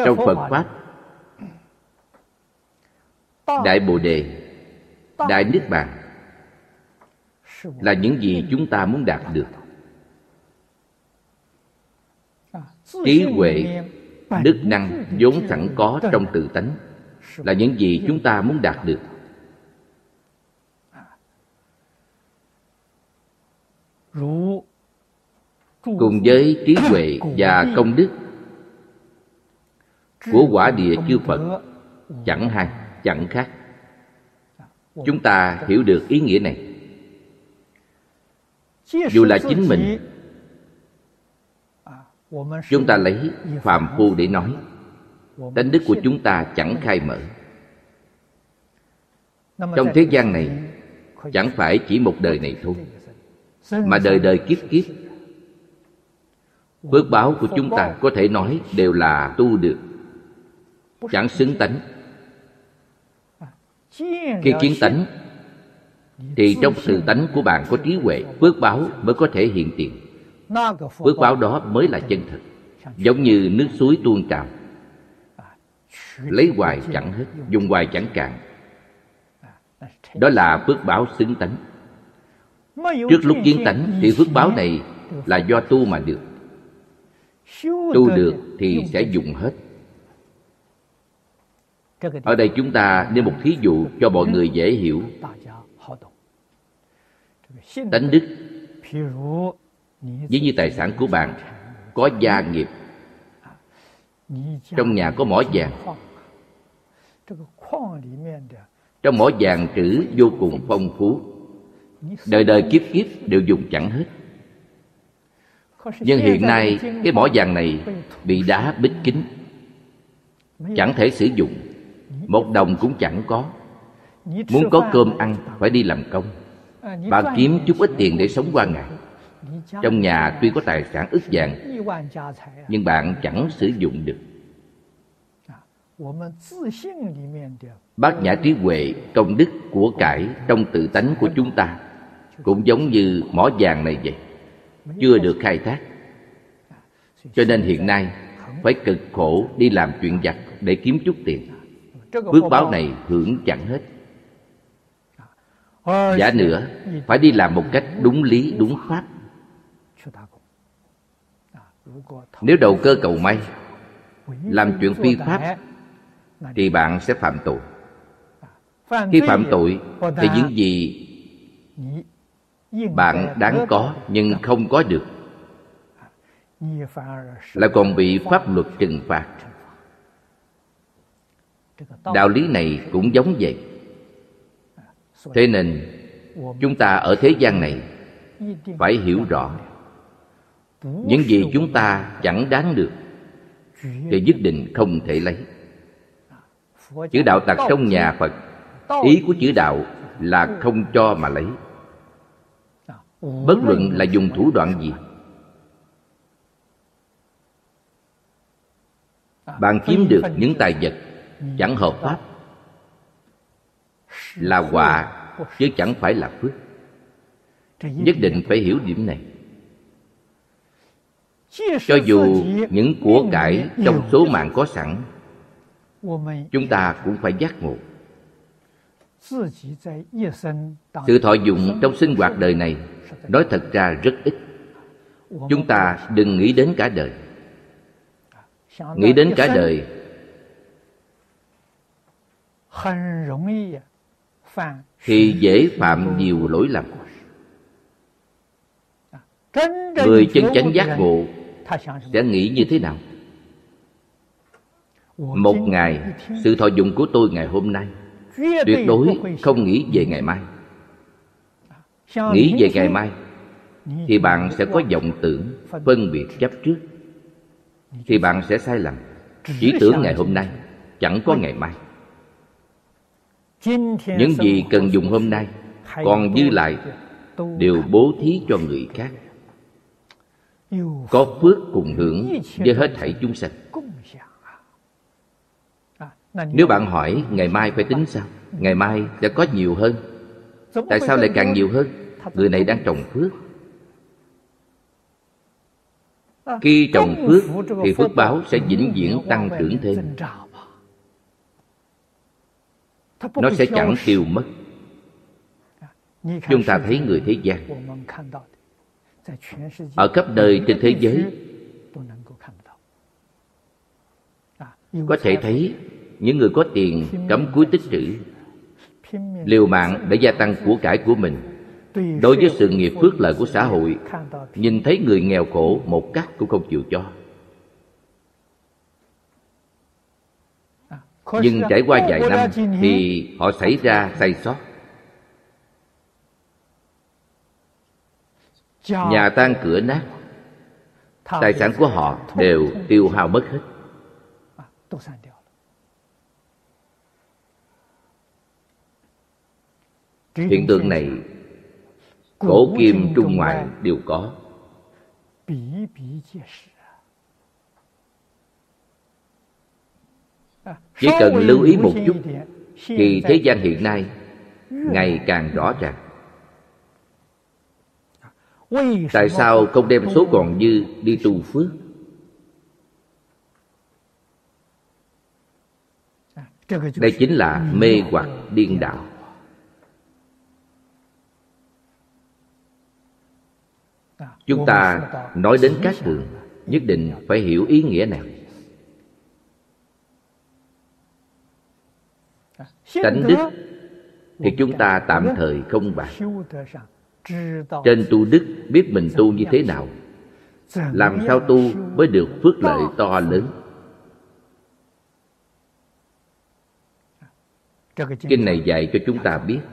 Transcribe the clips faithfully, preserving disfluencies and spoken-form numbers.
Trong Phật Pháp, Đại Bồ Đề, Đại Niết Bàn là những gì chúng ta muốn đạt được. Trí huệ, đức năng vốn sẵn có trong tự tánh là những gì chúng ta muốn đạt được. Cùng với trí huệ và công đức của quả địa chư Phật chẳng hai, chẳng khác. Chúng ta hiểu được ý nghĩa này. Dù là chính mình, chúng ta lấy phàm phu để nói, tánh đức của chúng ta chẳng khai mở. Trong thế gian này, chẳng phải chỉ một đời này thôi, mà đời đời kiếp kiếp, phước báo của chúng ta có thể nói đều là tu được, chẳng xứng tánh. Khi kiến tánh, thì trong tự tánh của bạn có trí huệ, phước báo mới có thể hiện tiền. Phước báo đó mới là chân thật. Giống như nước suối tuôn trào, lấy hoài chẳng hết, dùng hoài chẳng cạn. Đó là phước báo xứng tánh. Trước lúc kiến tánh thì phước báo này là do tu mà được. Tu được thì sẽ dùng hết. Ở đây chúng ta nêu một thí dụ cho mọi người dễ hiểu. Tánh đức, ví như tài sản của bạn có gia nghiệp, trong nhà có mỏ vàng, trong mỏ vàng trữ vô cùng phong phú, đời đời kiếp kiếp đều dùng chẳng hết. Nhưng hiện nay cái mỏ vàng này bị đá bít kín, chẳng thể sử dụng, một đồng cũng chẳng có. Muốn có cơm ăn phải đi làm công. Bạn kiếm chút ít tiền để sống qua ngày. Trong nhà tuy có tài sản ức vàng, nhưng bạn chẳng sử dụng được. Bát nhã trí huệ, công đức, của cải trong tự tánh của chúng ta cũng giống như mỏ vàng này vậy, chưa được khai thác. Cho nên hiện nay phải cực khổ đi làm chuyện vặt để kiếm chút tiền. Phước báo này hưởng chẳng hết. Giả nữa, phải đi làm một cách đúng lý, đúng pháp. Nếu đầu cơ cầu may, làm chuyện phi pháp, thì bạn sẽ phạm tội. Khi phạm tội thì những gì bạn đáng có nhưng không có được, lại còn bị pháp luật trừng phạt. Đạo lý này cũng giống vậy. Thế nên chúng ta ở thế gian này phải hiểu rõ, những gì chúng ta chẳng đáng được thì nhất định không thể lấy. Chữ đạo tặc trong nhà Phật, ý của chữ đạo là không cho mà lấy. Bất luận là dùng thủ đoạn gì, bạn chiếm được những tài vật chẳng hợp pháp là họa, chứ chẳng phải là phước. Nhất định phải hiểu điểm này. Cho dù những của cải trong số mạng có sẵn, chúng ta cũng phải giác ngộ. Sự thọ dụng trong sinh hoạt đời này nói thật ra rất ít. Chúng ta đừng nghĩ đến cả đời. Nghĩ đến cả đời thì dễ phạm nhiều lỗi lầm. Người chân chánh giác ngộ sẽ nghĩ như thế nào? Một ngày, sự thọ dụng của tôi ngày hôm nay tuyệt đối không nghĩ về ngày mai. Nghĩ về ngày mai thì bạn sẽ có vọng tưởng, phân biệt chấp trước, thì bạn sẽ sai lầm. Chỉ tưởng ngày hôm nay, chẳng có ngày mai. Những gì cần dùng hôm nay còn dư lại đều bố thí cho người khác, có phước cùng hưởng với hết thảy chúng sanh. Nếu bạn hỏi ngày mai phải tính sao? Ngày mai sẽ có nhiều hơn. Tại sao lại càng nhiều hơn? Người này đang trồng phước. Khi trồng phước thì phước báo sẽ vĩnh viễn tăng trưởng thêm. Nó sẽ chẳng tiêu mất. Chúng ta thấy người thế gian ở khắp nơi trên thế giới có thể thấy những người có tiền cắm cúi tích trữ, liều mạng để gia tăng của cải của mình. Đối với sự nghiệp phước lợi của xã hội, nhìn thấy người nghèo khổ một cắt cũng không chịu cho. Nhưng trải qua vài năm thì họ xảy ra sai sót. Nhà tan cửa nát, tài sản của họ đều tiêu hao mất hết. Hiện tượng này cổ kim trung ngoại đều có. Chỉ cần lưu ý một chút thì thế gian hiện nay ngày càng rõ ràng. Tại sao không đem số còn dư đi tu phước? Đây chính là mê hoặc điên đảo. Chúng ta nói đến Cát Tường, nhất định phải hiểu ý nghĩa này. Tánh đức thì chúng ta tạm thời không bàn. Trên tu đức biết mình tu như thế nào, làm sao tu mới được phước lợi to lớn. Kinh này dạy cho chúng ta biết.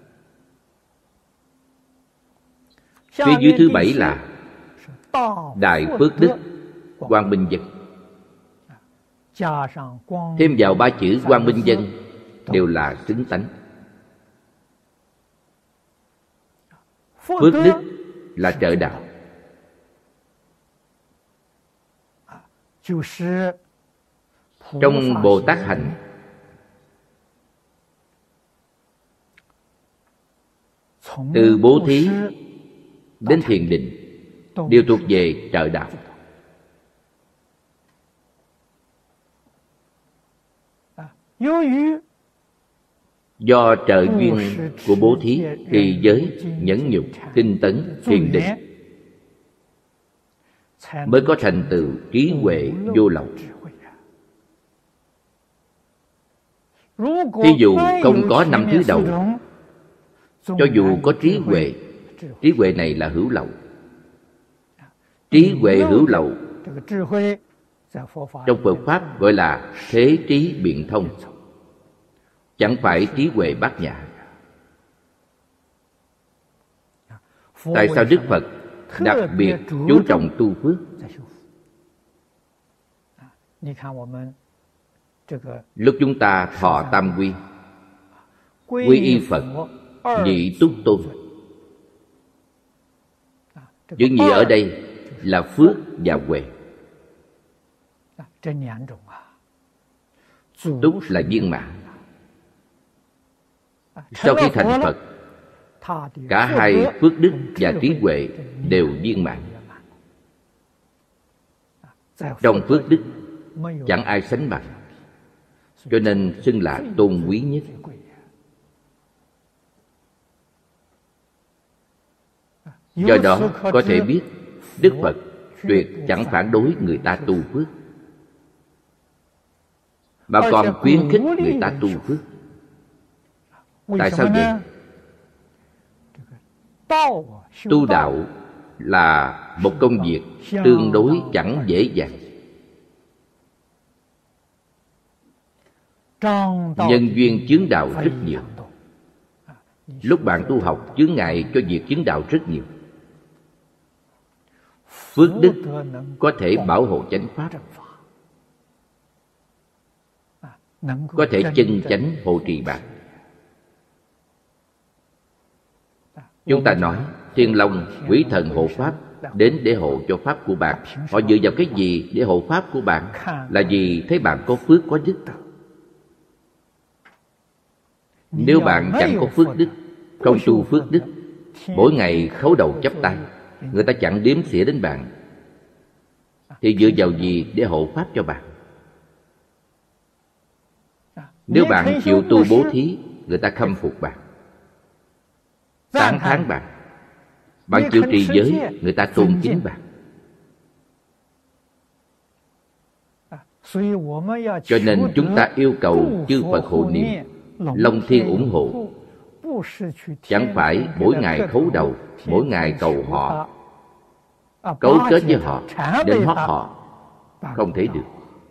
Phía dưới thứ bảy là Đại Phước Đức Quang Minh Dân. Thêm vào ba chữ Quang Minh Dân đều là xứng tánh. Phước đức là trợ đạo. Trong Bồ Tát hạnh, từ bố thí đến thiền định đều thuộc về trợ đạo. Do trợ duyên của bố thí, trì giới, nhẫn nhục, tinh tấn, thiền định mới có thành tựu trí huệ vô lậu. Thí dụ không có năm thứ đầu, cho dù có trí huệ, trí huệ này là hữu lậu. Trí huệ hữu lậu trong Phật Pháp gọi là thế trí biện thông, chẳng phải trí huệ bát nhã. Tại sao Đức Phật đặc biệt chú trọng tu phước? Lúc chúng ta thọ tam quy, quy y Phật, nhị túc tôn. Chữ nhị ở đây là phước và huệ. Túc là viên mãn. Sau khi thành Phật, cả hai phước đức và trí huệ đều viên mãn. Trong phước đức chẳng ai sánh bằng, cho nên xưng là tôn quý nhất. Do đó có thể biết Đức Phật tuyệt chẳng phản đối người ta tu phước, mà còn khuyến khích người ta tu phước. Tại sao vậy? Tu đạo là một công việc tương đối chẳng dễ dàng. Nhân duyên chướng đạo rất nhiều. Lúc bạn tu học, chướng ngại cho việc chứng đạo rất nhiều. Phước đức có thể bảo hộ chánh pháp, có thể chân chánh hộ trì bạn. Chúng ta nói Thiên Long, Quỷ Thần hộ pháp đến để hộ cho pháp của bạn. Họ dựa vào cái gì để hộ pháp của bạn? Là vì thấy bạn có phước có đức. Nếu bạn chẳng có phước đức, không tu phước đức, mỗi ngày khấu đầu chắp tay, người ta chẳng đếm xỉa đến bạn. thì dựa vào gì để hộ pháp cho bạn? Nếu bạn chịu tu bố thí, người ta khâm phục bạn, tán thán bạn. Bạn chịu trì giới, người ta tôn kính bạn. Cho nên chúng ta yêu cầu chư Phật hộ niệm, Long Thiên ủng hộ. Chẳng phải mỗi ngày khấu đầu, mỗi ngày cầu họ, cấu kết với họ, đến hót họ. Không thể được.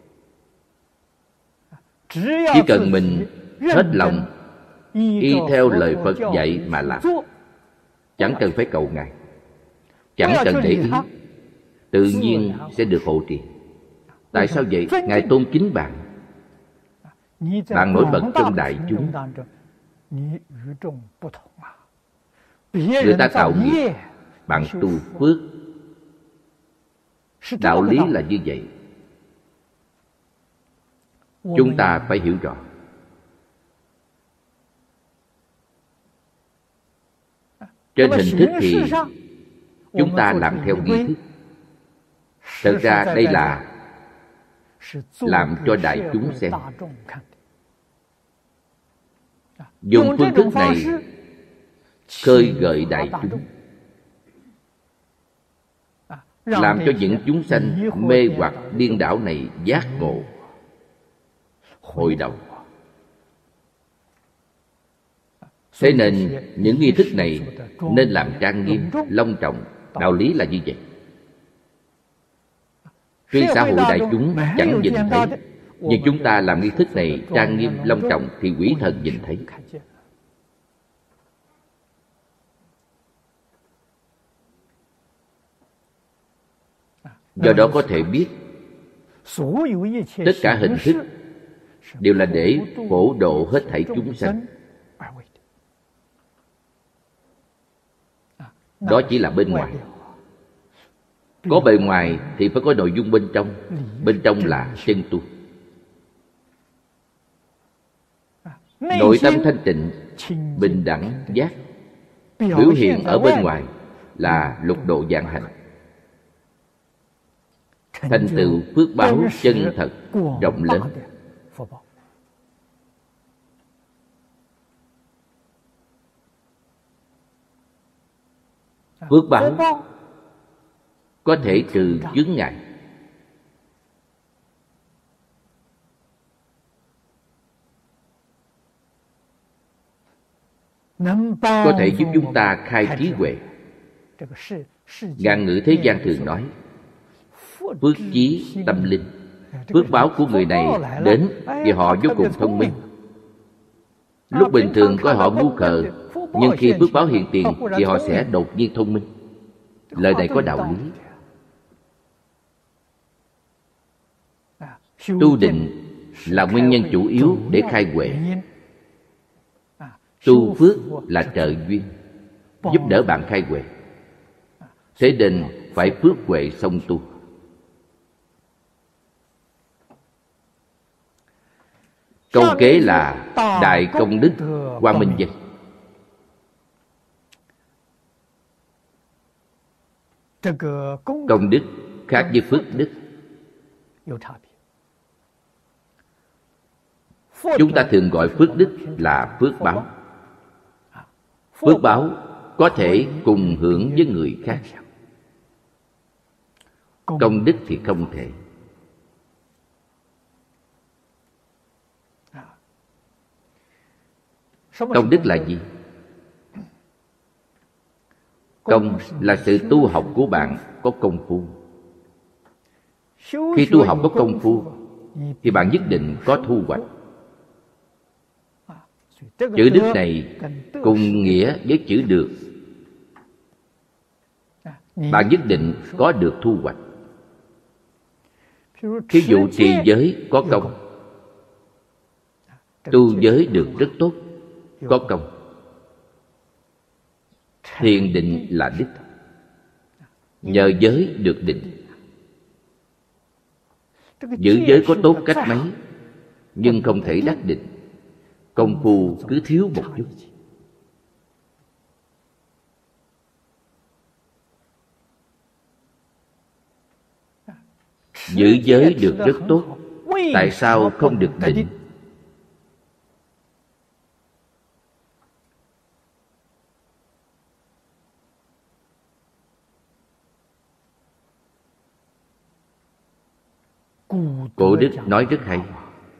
Chỉ cần mình hết lòng y theo lời Phật dạy mà làm, chẳng cần phải cầu Ngài, chẳng cần để ý, tự nhiên sẽ được hộ trì. Tại sao vậy? Ngài tôn kính bạn. Bạn nổi bật trong đại chúng. Người ta tạo nghiệp, bạn tu phước. Đạo lý là như vậy. Chúng ta phải hiểu rõ. Trên hình thức thì chúng ta làm theo nghi thức. Thật ra đây là làm cho đại chúng xem. Dùng phương thức này khơi gợi đại chúng, làm cho những chúng sanh mê hoặc điên đảo này giác ngộ, hồi đầu. Thế nên những nghi thức này nên làm trang nghiêm, long trọng. Đạo lý là như vậy. Tuy xã hội đại chúng chẳng nhìn thấy, nhưng chúng ta làm nghi thức này trang nghiêm, long trọng thì quỷ thần nhìn thấy. Do đó có thể biết tất cả hình thức đều là để phổ độ hết thảy chúng sanh. Đó chỉ là bên ngoài. Có bề ngoài thì phải có nội dung bên trong. Bên trong là chân tu. Nội tâm thanh tịnh, bình đẳng, giác. Biểu hiện ở bên ngoài là lục độ vạn hạnh. Thành tựu phước báo chân thật, rộng lớn. Phước báo có thể trừ chướng ngại. Có thể giúp chúng ta khai trí huệ. Ngạn ngữ thế gian thường nói phước chí tâm linh. Phước báo của người này đến vì họ vô cùng thông minh. Lúc bình thường coi họ ngu khờ, nhưng khi phước báo hiện tiền thì họ sẽ đột nhiên thông minh. Lời này có đạo lý. Tu định là nguyên nhân chủ yếu để khai huệ. Tu phước là trợ duyên, giúp đỡ bạn khai huệ. Thế nên phải phước huệ song tu. Câu kế là đại công đức quang minh dân. Công đức khác với phước đức. Chúng ta thường gọi phước đức là phước báo. Phước báo có thể cùng hưởng với người khác. Công đức thì không thể. Công đức là gì? Công là sự tu học của bạn có công phu. Khi tu học có công phu thì bạn nhất định có thu hoạch. Chữ đức này cùng nghĩa với chữ được. Bạn nhất định có được thu hoạch. Thí dụ trì giới có công, tu giới được rất tốt, có công. Thiền định là đức. Nhờ giới được định. Giữ giới có tốt cách mấy, nhưng không thể đắc định. Công phu cứ thiếu một chút. giữ giới được rất tốt, tại sao không được định? Cổ đức nói rất hay.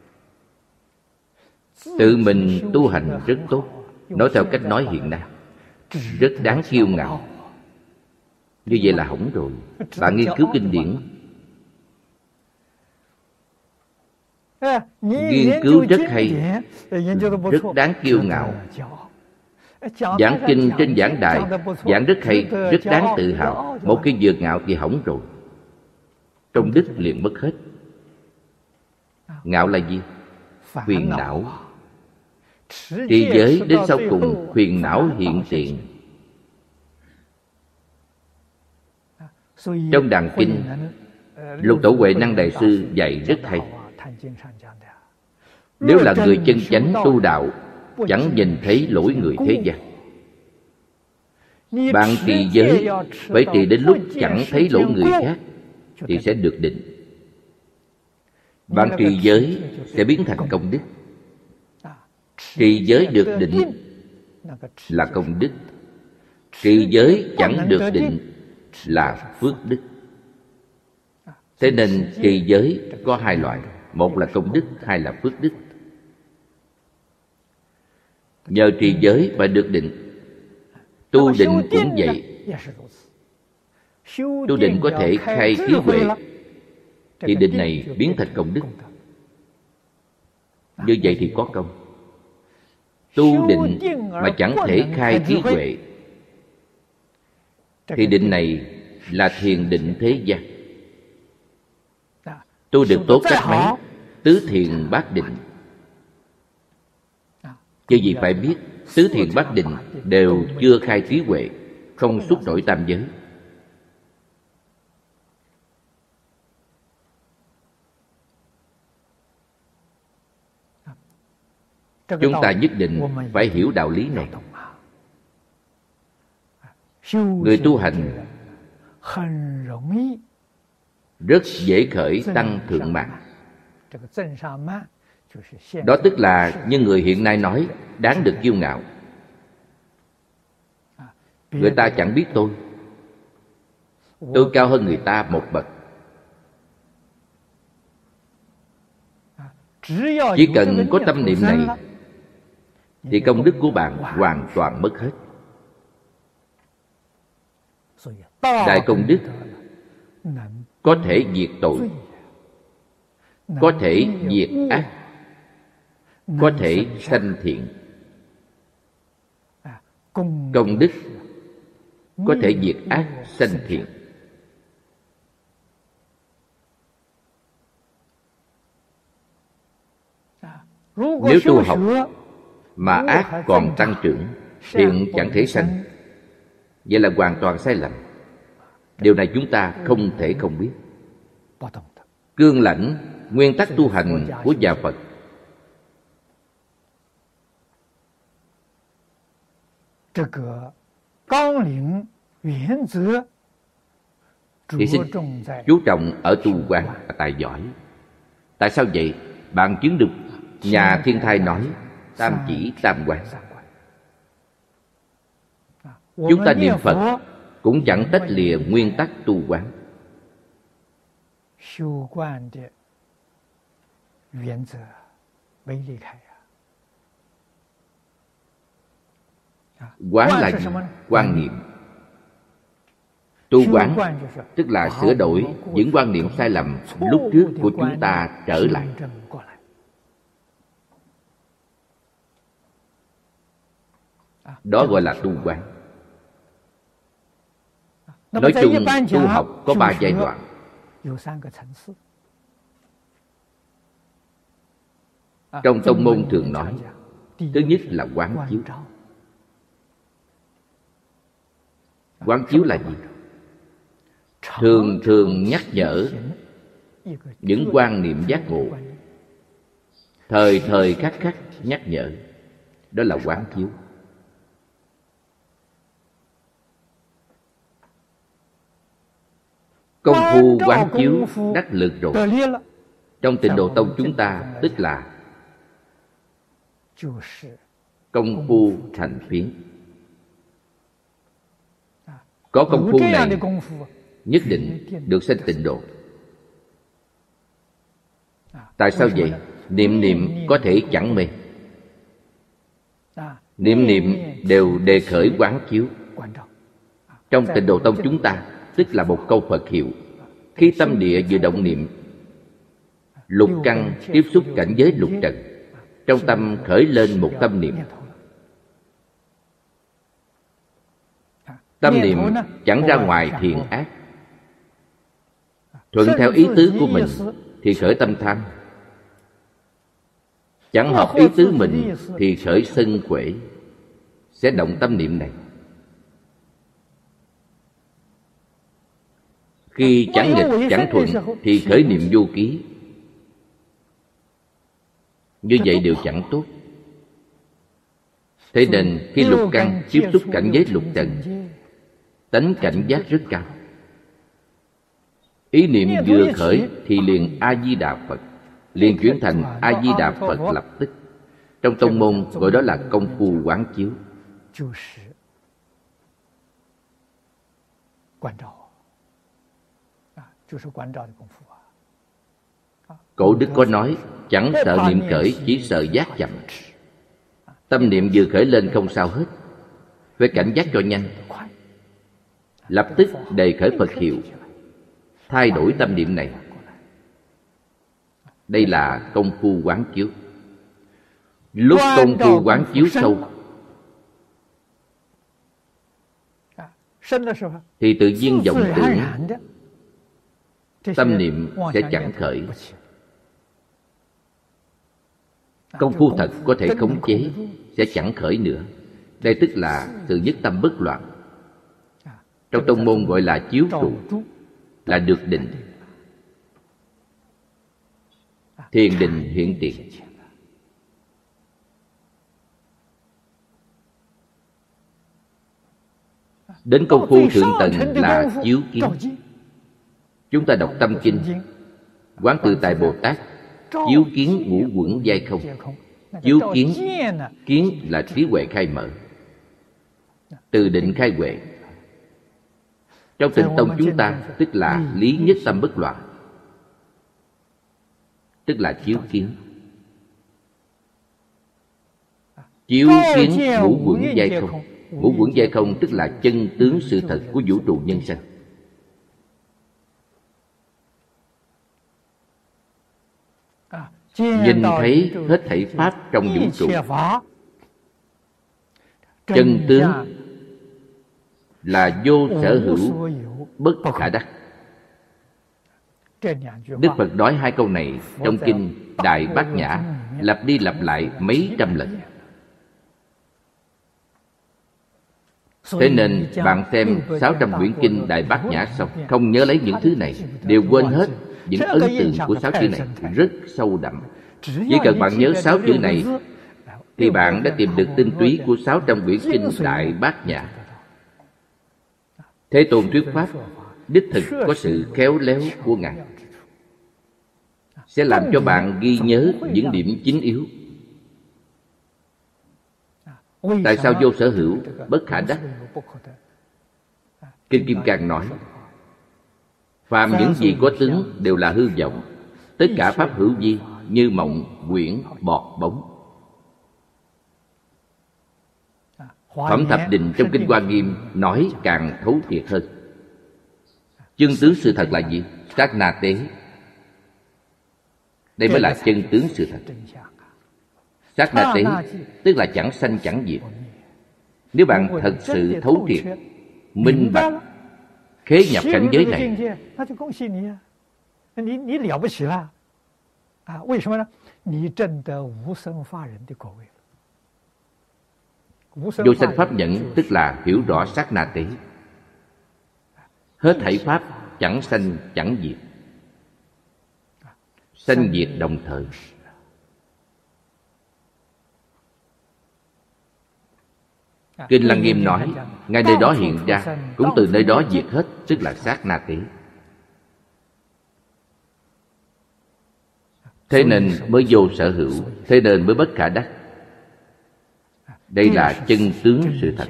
Tự mình tu hành rất tốt, nói theo cách nói hiện nay, rất đáng kiêu ngạo. Như vậy là hỏng rồi. Bạn nghiên cứu kinh điển, nghiên cứu rất hay, rất đáng kiêu ngạo. Giảng kinh trên giảng đài, giảng rất hay, rất đáng tự hào. Một khi vừa ngạo thì hỏng rồi, công đức liền mất hết. Ngạo là gì? Phiền não. Trì giới đến sau cùng phiền não hiện tiền. Trong Đàn Kinh, Lục Tổ Huệ Năng Đại Sư dạy rất hay. Nếu là người chân chánh tu đạo, chẳng nhìn thấy lỗi người thế gian. Bạn trì giới phải trì đến lúc chẳng thấy lỗi người khác thì sẽ được định. Bạn trì giới sẽ biến thành công đức. Trì giới được định là công đức. Trì giới chẳng được định là phước đức. Thế nên trì giới có hai loại, một là công đức, hai là phước đức. Nhờ trì giới mà được định. Tu định cũng vậy. Tu định có thể khai trí huệ, thì định này biến thành công đức. Như vậy thì có công. Tu định mà chẳng thể khai trí huệ thì định này là thiền định thế gian. Tu được tốt cách mấy, tứ thiền bát định. Chứ gì phải biết, tứ thiền bát định đều chưa khai trí huệ, không xuất nổi tam giới. Chúng ta nhất định phải hiểu đạo lý này. Người tu hành rất dễ khởi tăng thượng mạng. Đó tức là như người hiện nay nói, đáng được kiêu ngạo. Người ta chẳng biết tôi, tôi cao hơn người ta một bậc. Chỉ cần có tâm niệm này thì công đức của bạn hoàn toàn mất hết. Đại công đức có thể diệt tội, có thể diệt ác, có thể sanh thiện. Công đức có thể diệt ác sanh thiện. Nếu tu học mà ác còn tăng trưởng, thiện chẳng thể sanh, vậy là hoàn toàn sai lầm. Điều này chúng ta không thể không biết. Cương lãnh nguyên tắc tu hành của nhà Phật, thì xin chú trọng ở tu quán và tài giỏi. Tại sao vậy? Bạn chứng được nhà Thiên Thai nói tam chỉ tam quán. Chúng ta niệm Phật cũng chẳng tách lìa nguyên tắc tu quán. Quán là gì? Quan niệm. Tu quán tức là sửa đổi những quan niệm sai lầm lúc trước của chúng ta trở lại. Đó gọi là tu quán. Nói chung tu học có ba giai đoạn. Trong tông môn thường nói, thứ nhất là quán chiếu. Quán chiếu là gì? Thường thường nhắc nhở những quan niệm giác ngộ, thời thời khắc khắc nhắc nhở. Đó là quán chiếu. Công phu quán chiếu đắc lực rồi. Trong Tịnh Độ Tông chúng ta tức là công phu thành phiến. Có công phu này nhất định được sanh tịnh độ. Tại sao vậy? Niệm niệm có thể chẳng mê. Niệm niệm đều đề khởi quán chiếu. Trong Tịnh Độ Tông chúng ta tức là một câu Phật hiệu. Khi tâm địa vừa động niệm, lục căn tiếp xúc cảnh giới lục trần, trong tâm khởi lên một tâm niệm. Tâm niệm chẳng ra ngoài thiện ác, thuận theo ý tứ của mình thì khởi tâm tham, chẳng hợp ý tứ mình thì khởi sân quể, sẽ động tâm niệm này. Khi chẳng nghịch chẳng thuận thì khởi niệm vô ký. Như vậy đều chẳng tốt. Thế nên khi lục căn tiếp xúc cảnh giới lục trần, tánh cảnh giác rất cao. Ý niệm vừa khởi thì liền A-di-đà Phật, liền chuyển thành A-di-đà Phật lập tức. Trong tông môn gọi đó là công phu quán chiếu. Cổ đức có nói, chẳng sợ niệm khởi, chỉ sợ giác chậm. Tâm niệm vừa khởi lên không sao hết, phải cảnh giác cho nhanh, lập tức đề khởi Phật hiệu, thay đổi tâm niệm này. Đây là công phu quán chiếu. Lúc công phu quán chiếu sâu thì tự nhiên vọng tưởng, tâm niệm sẽ chẳng khởi. Công phu thật có thể khống chế, sẽ chẳng khởi nữa. Đây tức là sự nhất tâm bất loạn. Trong tông môn gọi là chiếu trụ, là được định. Thiền định hiện tiền. Đến công phu thượng tầng là chiếu kiến. Chúng ta đọc tâm kinh, Quán Tự Tại Bồ Tát chiếu kiến ngũ uẩn giai không. Chiếu kiến, kiến là trí huệ khai mở, từ định khai huệ. Trong Tịnh Tông chúng ta tức là lý nhất tâm bất loạn, tức là chiếu kiến. Chiếu kiến ngũ uẩn giai không. Ngũ uẩn giai không tức là chân tướng sự thật của vũ trụ nhân sanh. Nhìn thấy hết thảy pháp trong vũ trụ. Chân tướng là vô sở hữu, bất khả đắc. Đức Phật nói hai câu này trong kinh Đại Bát Nhã, lặp đi lặp lại mấy trăm lần. Thế nên bạn xem sáu trăm quyển kinh Đại Bát Nhã xong, không nhớ lấy những thứ này, đều quên hết những ấn tượng của sáu chữ này rất sâu đậm. Chỉ cần bạn nhớ sáu chữ này thì bạn đã tìm được tinh túy của sáu trăm quyển kinh Đại Bát Nhã. Thế Tôn thuyết pháp đích thực có sự khéo léo của Ngài, sẽ làm cho bạn ghi nhớ những điểm chính yếu. Tại sao vô sở hữu, bất khả đắc? Kinh Kim Cang nói, phàm những gì có tướng đều là hư vọng, tất cả pháp hữu vi như mộng, quyển, bọt, bóng. Phẩm Thập Định trong Kinh Hoa Nghiêm nói càng thấu triệt hơn. Chân tướng sự thật là gì? Sát na tế. Đây mới là chân tướng sự thật. Sát na tế tức là chẳng sanh chẳng diệt. Nếu bạn thật sự thấu triệt, minh bạch, khế nhập cảnh giới này, vô sanh pháp nhận tức là hiểu rõ sát na tế. Hết thảy pháp chẳng sanh chẳng diệt, sanh diệt đồng thời. Kinh Lăng Nghiêm nói, ngay nơi đó hiện ra, cũng từ nơi đó diệt hết, tức là sát na tế. Thế nên mới vô sở hữu, thế nên mới bất khả đắc. Đây là chân tướng sự thật.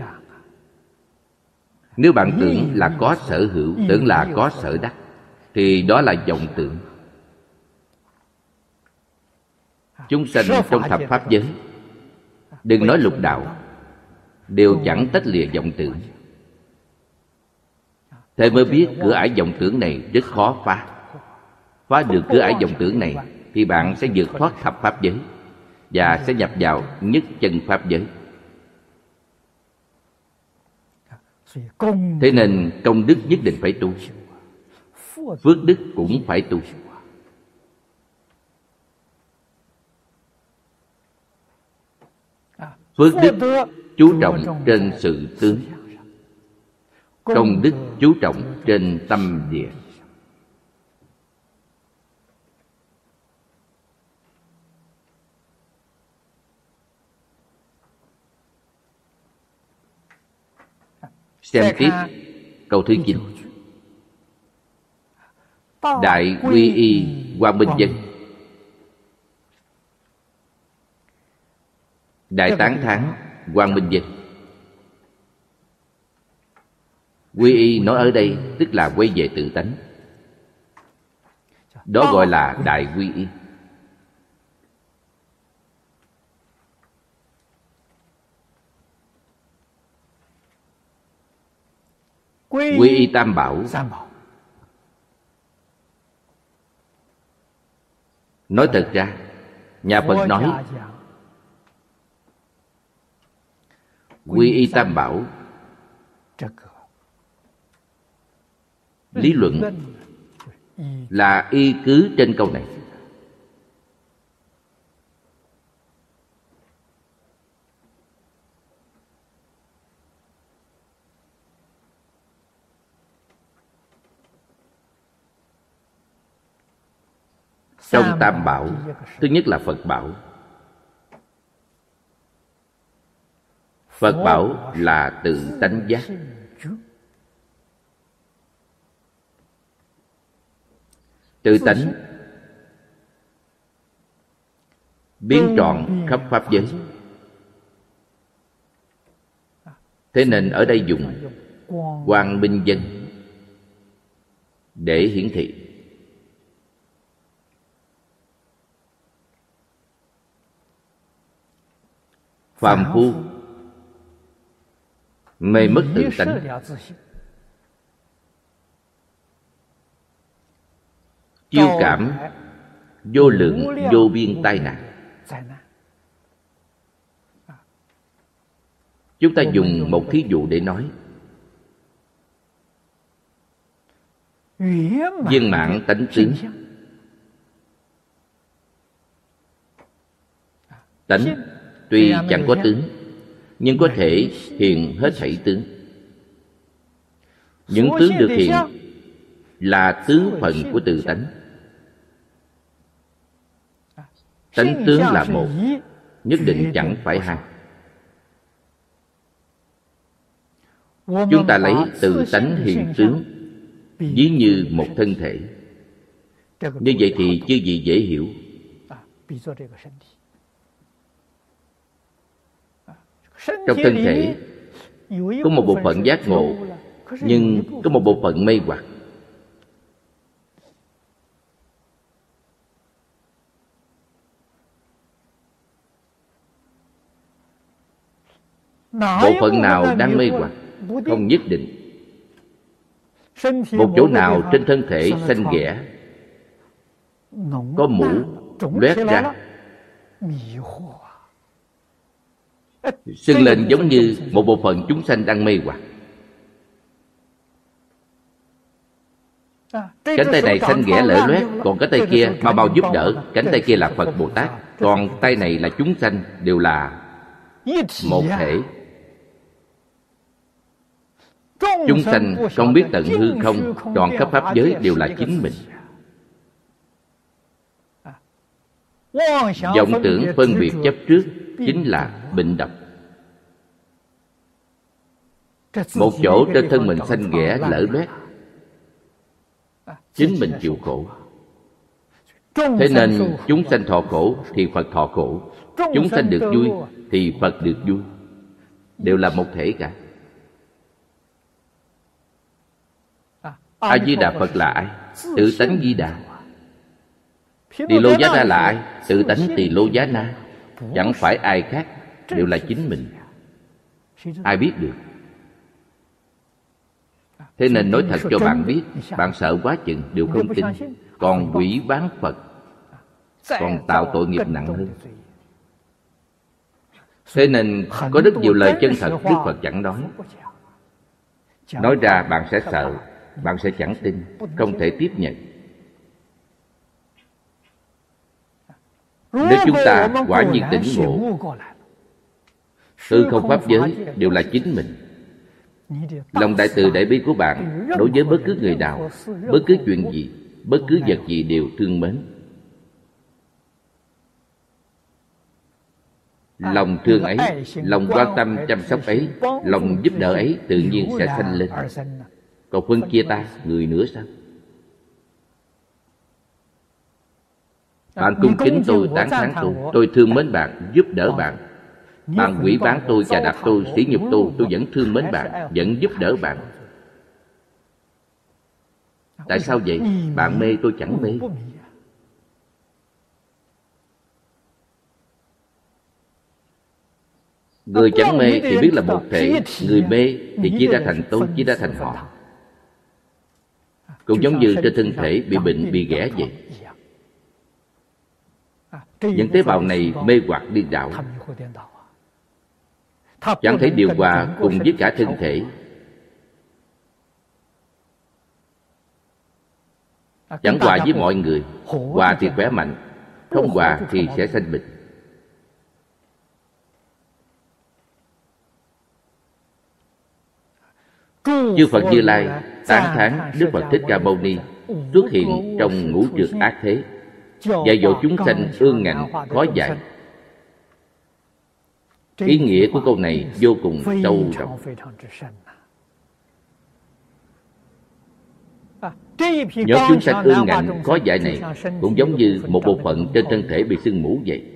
Nếu bạn tưởng là có sở hữu, tưởng là có sở đắc, thì đó là vọng tưởng. Chúng sanh trong thập pháp giới, đừng nói lục đạo, đều chẳng tách lìa vọng tưởng. Thế mới biết cửa ải vọng tưởng này rất khó phá. Phá được cửa ải vọng tưởng này thì bạn sẽ vượt thoát thập pháp giới và sẽ nhập vào nhất chân pháp giới. Thế nên công đức nhất định phải tu, phước đức cũng phải tu. Phước đức chú trọng trên sự tướng, công đức chú trọng trên tâm địa. Xem tiếp câu thứ chín. Đại quy y quang minh dân, đại tán thán quang minh dân. Quy y nói ở đây tức là quay về tự tánh. Đó gọi là đại quy y. Quy y tam bảo. Nói thật ra, nhà Phật nói quy y tam bảo, lý luận là y cứ trên câu này. Trong tam bảo, thứ nhất là Phật bảo. Phật bảo là tự tánh giác. Tự tánh biến trọn khắp pháp giới. Thế nên ở đây dùng quang minh dân để hiển thị. Phàm phu mê mất tự tánh, chiêu cảm vô lượng vô biên tai nạn. Chúng ta dùng một thí dụ để nói. Viên mãn tánh tướng. Tánh tuy chẳng có tướng, nhưng có thể hiện hết thảy tướng. Những tướng được hiện là tướng phận của tự tánh. Tánh tướng là một, nhất định chẳng phải hai. Chúng ta lấy tự tánh hiện tướng ví như một thân thể. Như vậy thì chưa gì dễ hiểu. Trong thân thể có một bộ phận giác ngộ, nhưng có một bộ phận mê hoặc. Bộ phận nào đang mê hoặc không nhất định. Một chỗ nào trên thân thể xanh ghẻ, có mũ loét ra, sưng lên giống như một bộ phận chúng sanh đang mê hoặc. Cánh tay này xanh ghẻ lở loét, còn cánh tay kia mau mau giúp đỡ. Cánh tay kia là Phật Bồ Tát, còn tay này là chúng sanh, đều là một thể. Chúng sanh không biết tận hư không, trọn khắp pháp giới đều là chính mình. Vọng tưởng phân biệt chấp trước chính là bệnh độc. Một chỗ trên thân mình xanh ghẻ lở loét, chính mình chịu khổ. Thế nên chúng sanh thọ khổ thì Phật thọ khổ, chúng sanh được vui thì Phật được vui, đều là một thể cả. A Di Đà Phật là ai? Tự tánh Di Đà. Tỳ Lô Giá Na là ai? Tự tánh Tỳ Lô Giá Na. Chẳng phải ai khác, đều là chính mình. Ai biết được? Thế nên nói thật cho bạn biết, bạn sợ quá chừng đều không tin, còn quỷ bán Phật, còn tạo tội nghiệp nặng hơn. Thế nên có rất nhiều lời chân thật Đức Phật chẳng nói. Nói ra bạn sẽ sợ, bạn sẽ chẳng tin, không thể tiếp nhận. Nếu chúng ta quả nhiên tỉnh ngộ, hư không pháp giới đều là chính mình, lòng đại từ đại bi của bạn đối với bất cứ người nào, bất cứ chuyện gì, bất cứ vật gì đều thương mến. Lòng thương ấy, lòng quan tâm chăm sóc ấy, lòng giúp đỡ ấy tự nhiên sẽ sanh lên. Còn phân chia ta, người nữa sao? Bạn cung kính tôi, tán thán tôi, tôi thương mến bạn, giúp đỡ bạn. Bạn quỷ bán tôi, chà đạp tôi, sỉ nhục tôi, tôi vẫn thương mến bạn, vẫn giúp đỡ bạn. Tại sao vậy? Bạn mê, tôi chẳng mê. Người chẳng mê thì biết là một thể, người mê thì chia ra thành tôi, chia ra thành họ. Cũng giống như trên thân thể bị bệnh, bị ghẻ vậy. Những tế bào này mê hoặc điên đảo, chẳng thể điều hòa cùng với cả thân thể. Chẳng hòa với mọi người. Hòa thì khỏe mạnh, không hòa thì sẽ sanh bệnh. Chư Phật Như Lai tán thán Đức Phật Thích Ca Mâu Ni xuất hiện trong ngũ trược ác thế, dạy dỗ chúng sanh ương ngạnh khó dạy. Ý nghĩa của câu này vô cùng sâu rộng. Nhóm chúng sanh ương ngạnh khó dạy này cũng giống như một bộ phận trên thân thể bị sưng mủ vậy.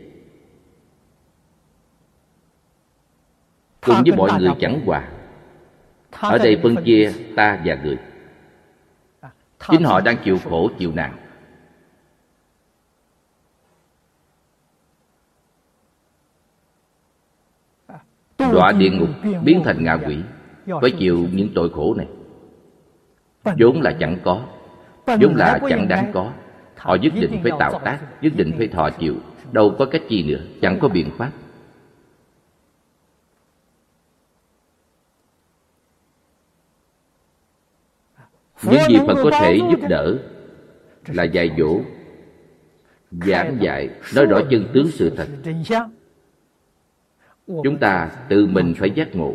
Cùng với mọi người chẳng hòa. Ở đây phân chia ta và người. Chính họ đang chịu khổ chịu nạn. Đọa địa ngục biến thành ngạ quỷ, phải chịu những tội khổ này. Vốn là chẳng có, vốn là chẳng đáng có. Họ nhất định phải tạo tác, nhất định phải thọ chịu. Đâu có cách gì nữa, chẳng có biện pháp. Những gì Phật có thể giúp đỡ là dạy dỗ, giảng dạy, nói rõ chân tướng sự thật. Chúng ta tự mình phải giác ngộ,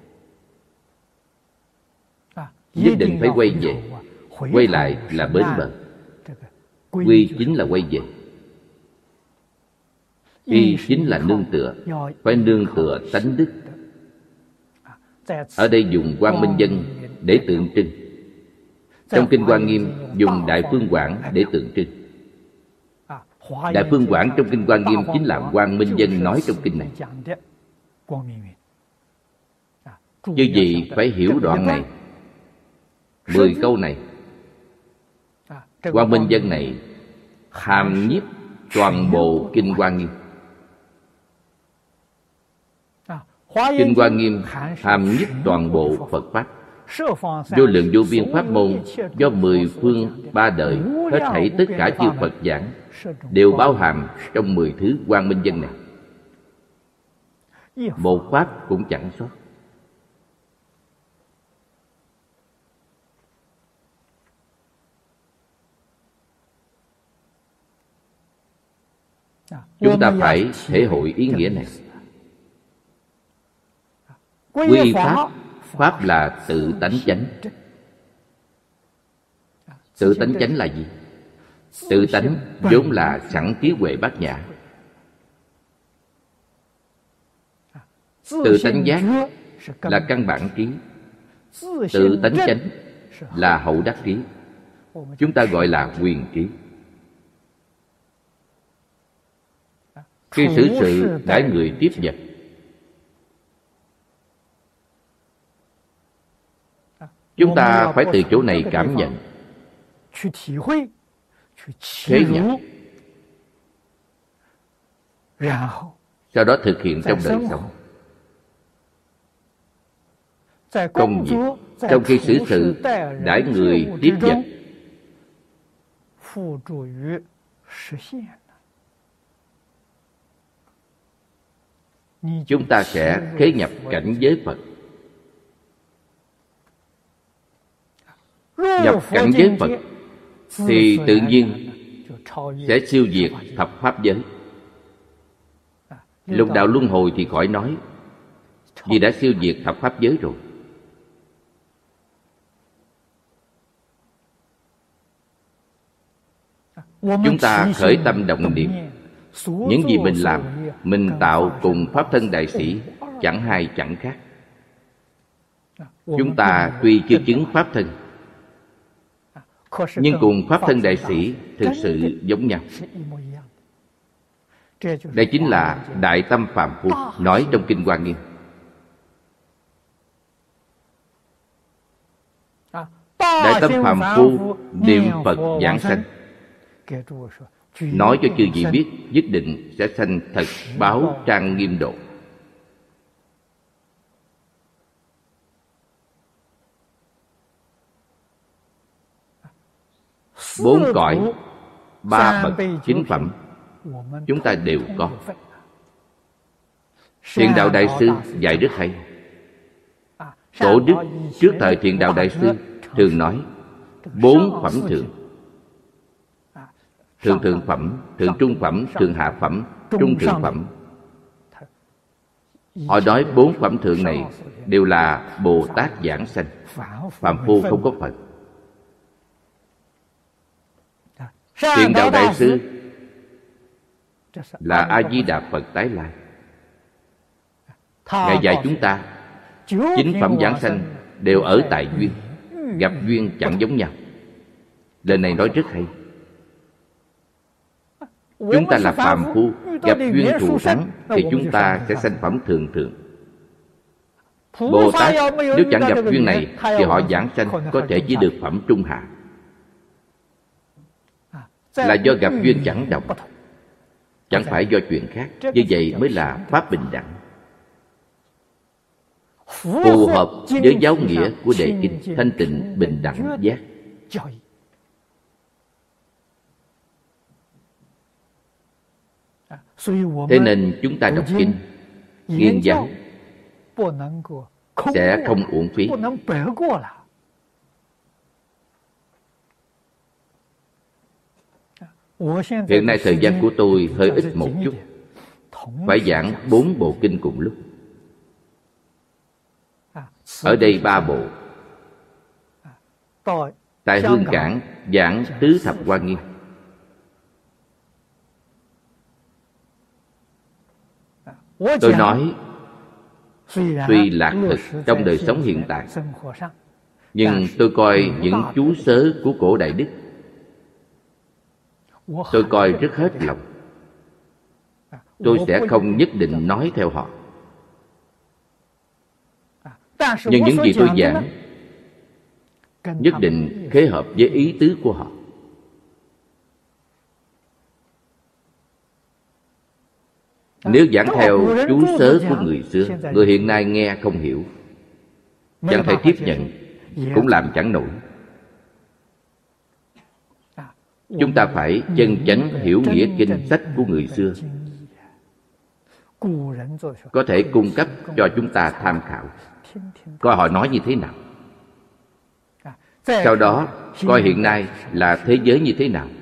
nhất định phải quay về. Quay lại là bến bờ. Quy chính là quay về. Y chính là nương tựa. Phải nương tựa tánh đức. Ở đây dùng Quang Minh Dân để tượng trưng. Trong Kinh Hoa Nghiêm dùng Đại Phương Quảng để tượng trưng. Đại Phương Quảng trong Kinh Hoa Nghiêm chính là Quang Minh Dân nói trong kinh này. Như vậy phải hiểu đoạn này, mười câu này. Quang Minh Dân này hàm nhiếp toàn bộ Kinh Hoa Nghiêm. Kinh Hoa Nghiêm hàm nhiếp toàn bộ Phật Pháp. Vô lượng vô biên pháp môn do mười phương ba đời, hết thảy tất cả chư Phật giảng đều bao hàm trong mười thứ Quang Minh Dân này. Một pháp cũng chẳng sót. Chúng ta phải thể hội ý nghĩa này. Quy pháp, pháp là tự tánh chánh. Tự tánh chánh là gì? Tự tánh vốn là sẵn trí huệ bát nhã. Tự tánh giác là căn bản trí. Tự tánh chánh là hậu đắc trí. Chúng ta gọi là quyền trí. Khi xử sự đãi người tiếp vật, chúng ta phải từ chỗ này cảm nhận, khế nhập, sau đó thực hiện trong đời sống. Công việc, trong khi xử sự đãi người tiếp vật, chúng ta sẽ khế nhập cảnh giới Phật. Nhập cảnh giới Phật thì tự nhiên sẽ siêu diệt thập pháp giới. Lục đạo luân hồi thì khỏi nói, vì đã siêu diệt thập pháp giới rồi. Chúng ta khởi tâm động niệm, những gì mình làm, mình tạo cùng Pháp Thân Đại Sĩ chẳng hai chẳng khác. Chúng ta tuy chưa chứng Pháp Thân, nhưng cùng Pháp Thân Đại Sĩ thực sự giống nhau. Đây chính là Đại Tâm Phàm Phu nói trong Kinh Hoa Nghiêm. Đại Tâm Phàm Phu niệm Phật giảng sanh, nói cho chư vị biết nhất định sẽ sanh thật báo trang nghiêm độ. Bốn cõi, ba bậc chính phẩm chúng ta đều có. Thiện Đạo Đại Sư dạy rất hay. Tổ đức trước thời Thiện Đạo Đại Sư thường nói bốn phẩm thượng: thượng thượng phẩm, thượng trung phẩm, thượng hạ phẩm, trung thượng phẩm. Họ nói bốn phẩm thượng này đều là Bồ Tát giảng sanh, phàm phu không có Phật. Thiện Đạo Đại Sư là A Di Đà Phật tái lai. Ngài dạy chúng ta chính phẩm giảng sanh đều ở tại duyên, gặp duyên chẳng giống nhau. Lời này nói rất hay. Chúng ta là phàm phu, gặp duyên thù thắng thì chúng ta sẽ sanh phẩm thường thường. Bồ Tát nếu chẳng gặp duyên này thì họ giảng sanh có thể chỉ được phẩm trung hạ, là do gặp duyên chẳng đồng, chẳng phải do chuyện khác. Như vậy mới là pháp bình đẳng, phù hợp với giáo nghĩa của đề kinh thanh tịnh bình đẳng giác. Thế nên chúng ta đọc kinh, nghiên giáo sẽ không uổng phí. Hiện nay thời gian của tôi hơi ít một chút, phải giảng bốn bộ kinh cùng lúc. Ở đây ba bộ, tại Hương Cảng giảng Tứ Thập Hoa Nghiêm, tôi nói tuy lạc thực trong đời sống hiện tại, nhưng tôi coi những chú sớ của cổ Đại Đức, tôi coi rất hết lòng. Tôi sẽ không nhất định nói theo họ, nhưng những gì tôi giảng nhất định khế hợp với ý tứ của họ. Nếu giảng theo chú sớ của người xưa, người hiện nay nghe không hiểu, chẳng thể tiếp nhận, cũng làm chẳng nổi. Chúng ta phải chân chánh hiểu nghĩa kinh sách của người xưa, có thể cung cấp cho chúng ta tham khảo, coi họ nói như thế nào. Sau đó coi hiện nay là thế giới như thế nào,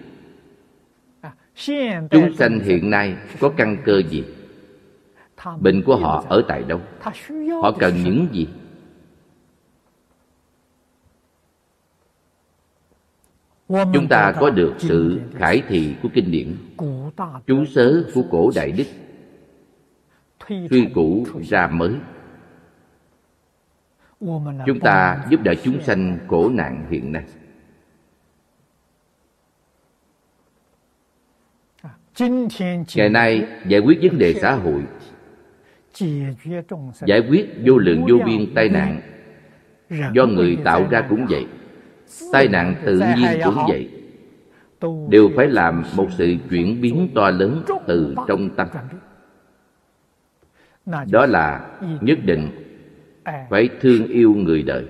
chúng sanh hiện nay có căn cơ gì, bệnh của họ ở tại đâu, họ cần những gì. Chúng ta có được sự khải thị của kinh điển, chú sớ của cổ Đại Đức, suy cũ ra mới. Chúng ta giúp đỡ chúng sanh khổ nạn hiện nay. Ngày nay giải quyết vấn đề xã hội, giải quyết vô lượng vô biên tai nạn, do người tạo ra cũng vậy, tai nạn tự nhiên cũng vậy, đều phải làm một sự chuyển biến to lớn từ trong tâm. Đó là nhất định phải thương yêu người đời,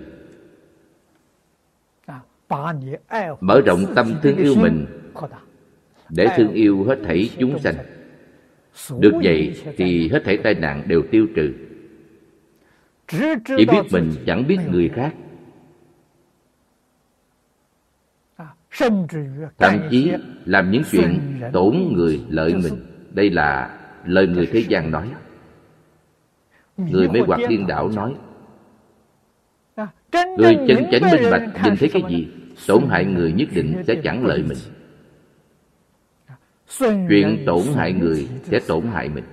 mở rộng tâm thương yêu mình để thương yêu hết thảy chúng sanh. Được vậy thì hết thảy tai nạn đều tiêu trừ. Chỉ biết mình chẳng biết người khác, thậm chí làm những chuyện tổn người lợi mình. Đây là lời người thế gian nói, người mê hoặc điên đảo nói. Người chân chánh minh bạch nhìn thấy cái gì tổn hại người nhất định sẽ chẳng lợi mình. Chuyện tổn hại người sẽ tổn hại mình.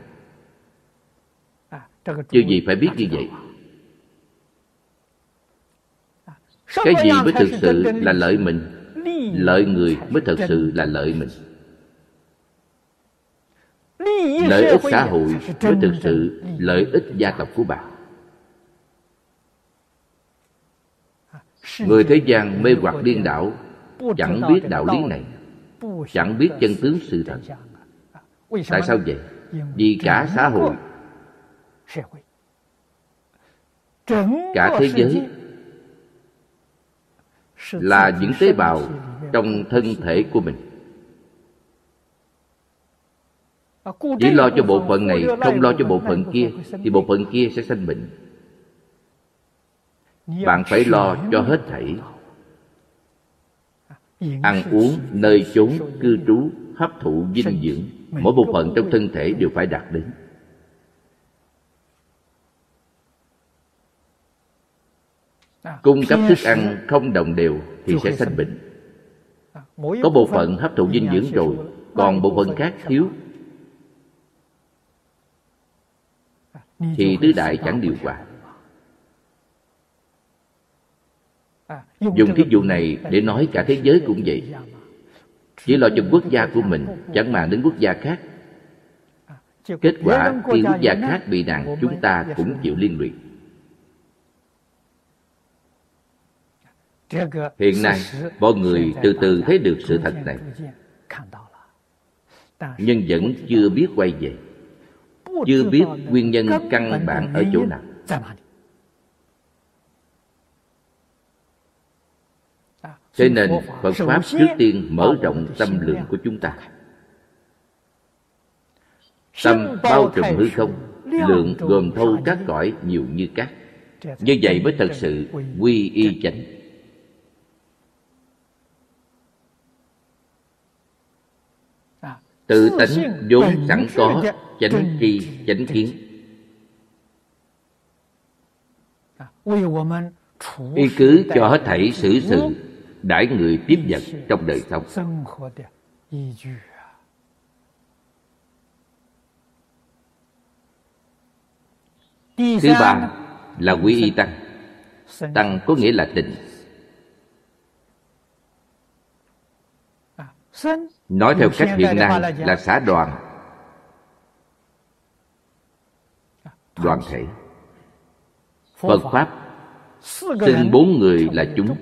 Chứ gì phải biết như vậy. Cái gì mới thực sự là lợi mình? Lợi người mới thực sự là lợi mình. Lợi ích xã hội mới thực sự lợi ích gia tộc của bạn. Người thế gian mê hoặc điên đảo, chẳng biết đạo lý này, chẳng biết chân tướng sự thật. Tại sao vậy? Vì cả xã hội, cả thế giới là những tế bào trong thân thể của mình. Chỉ lo cho bộ phận này, không lo cho bộ phận kia, thì bộ phận kia sẽ sanh bệnh. Bạn phải lo cho hết thảy. Ăn uống, nơi chốn, cư trú, hấp thụ dinh dưỡng, mỗi bộ phận trong thân thể đều phải đạt đến. Cung cấp thức ăn không đồng đều thì sẽ sanh bệnh. Có bộ phận hấp thụ dinh dưỡng rồi, còn bộ phận khác thiếu, thì tứ đại chẳng điều hòa. Dùng thí dụ này để nói cả thế giới cũng vậy. Chỉ lo cho quốc gia của mình, chẳng màng đến quốc gia khác. Kết quả khi quốc gia khác bị nạn, chúng ta cũng chịu liên lụy. Hiện nay, mọi người từ từ thấy được sự thật này, nhưng vẫn chưa biết quay về, chưa biết nguyên nhân căn bản ở chỗ nào. Cho nên Phật Pháp trước tiên mở rộng tâm lượng của chúng ta. Tâm bao trùm hư không, lượng gồm thâu các cõi nhiều như cát. Như vậy mới thật sự quy y chánh. Tự tánh vốn sẵn có chánh tri chánh kiến, y cứ cho hết thảy xử sự đãi người tiếp vật trong đời sống. Thứ ba là quy y tăng. Tăng có nghĩa là tịnh. Nói theo cách hiện nay là xã đoàn, đoàn thể. Phật Pháp xưng bốn người là chúng.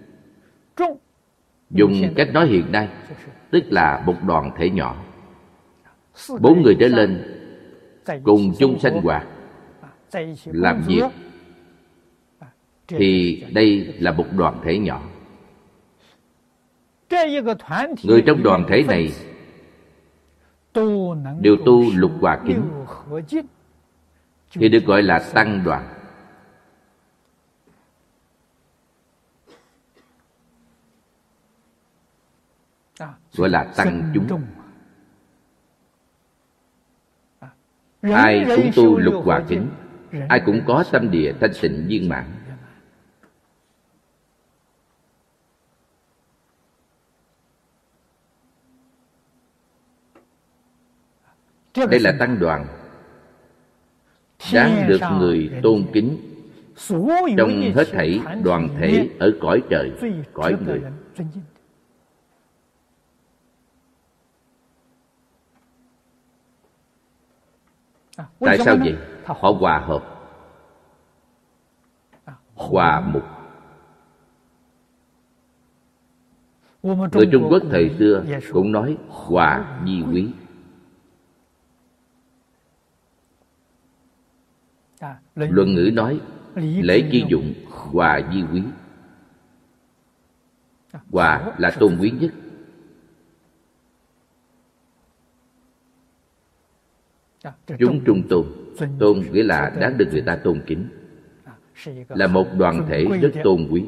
Dùng cách nói hiện nay, tức là một đoàn thể nhỏ. Bốn người trở lên cùng chung sinh hoạt, làm việc, thì đây là một đoàn thể nhỏ. Người trong đoàn thể này đều tu lục hòa kính thì được gọi là tăng đoàn. Gọi là tăng chúng. Ai cũng tu lục hòa kính, ai cũng có tâm địa thanh tịnh viên mãn. Đây là tăng đoàn, đáng được người tôn kính trong hết thảy đoàn thể ở cõi trời, cõi người. Tại sao vậy? Họ hòa hợp, hòa mục. Người Trung Quốc thời xưa cũng nói hòa vi quý. Luận ngữ nói lễ chi dụng hòa vi quý. Hòa là tôn quý nhất. Chúng trung tôn. Tôn nghĩa là đáng được người ta tôn kính, là một đoàn thể rất tôn quý.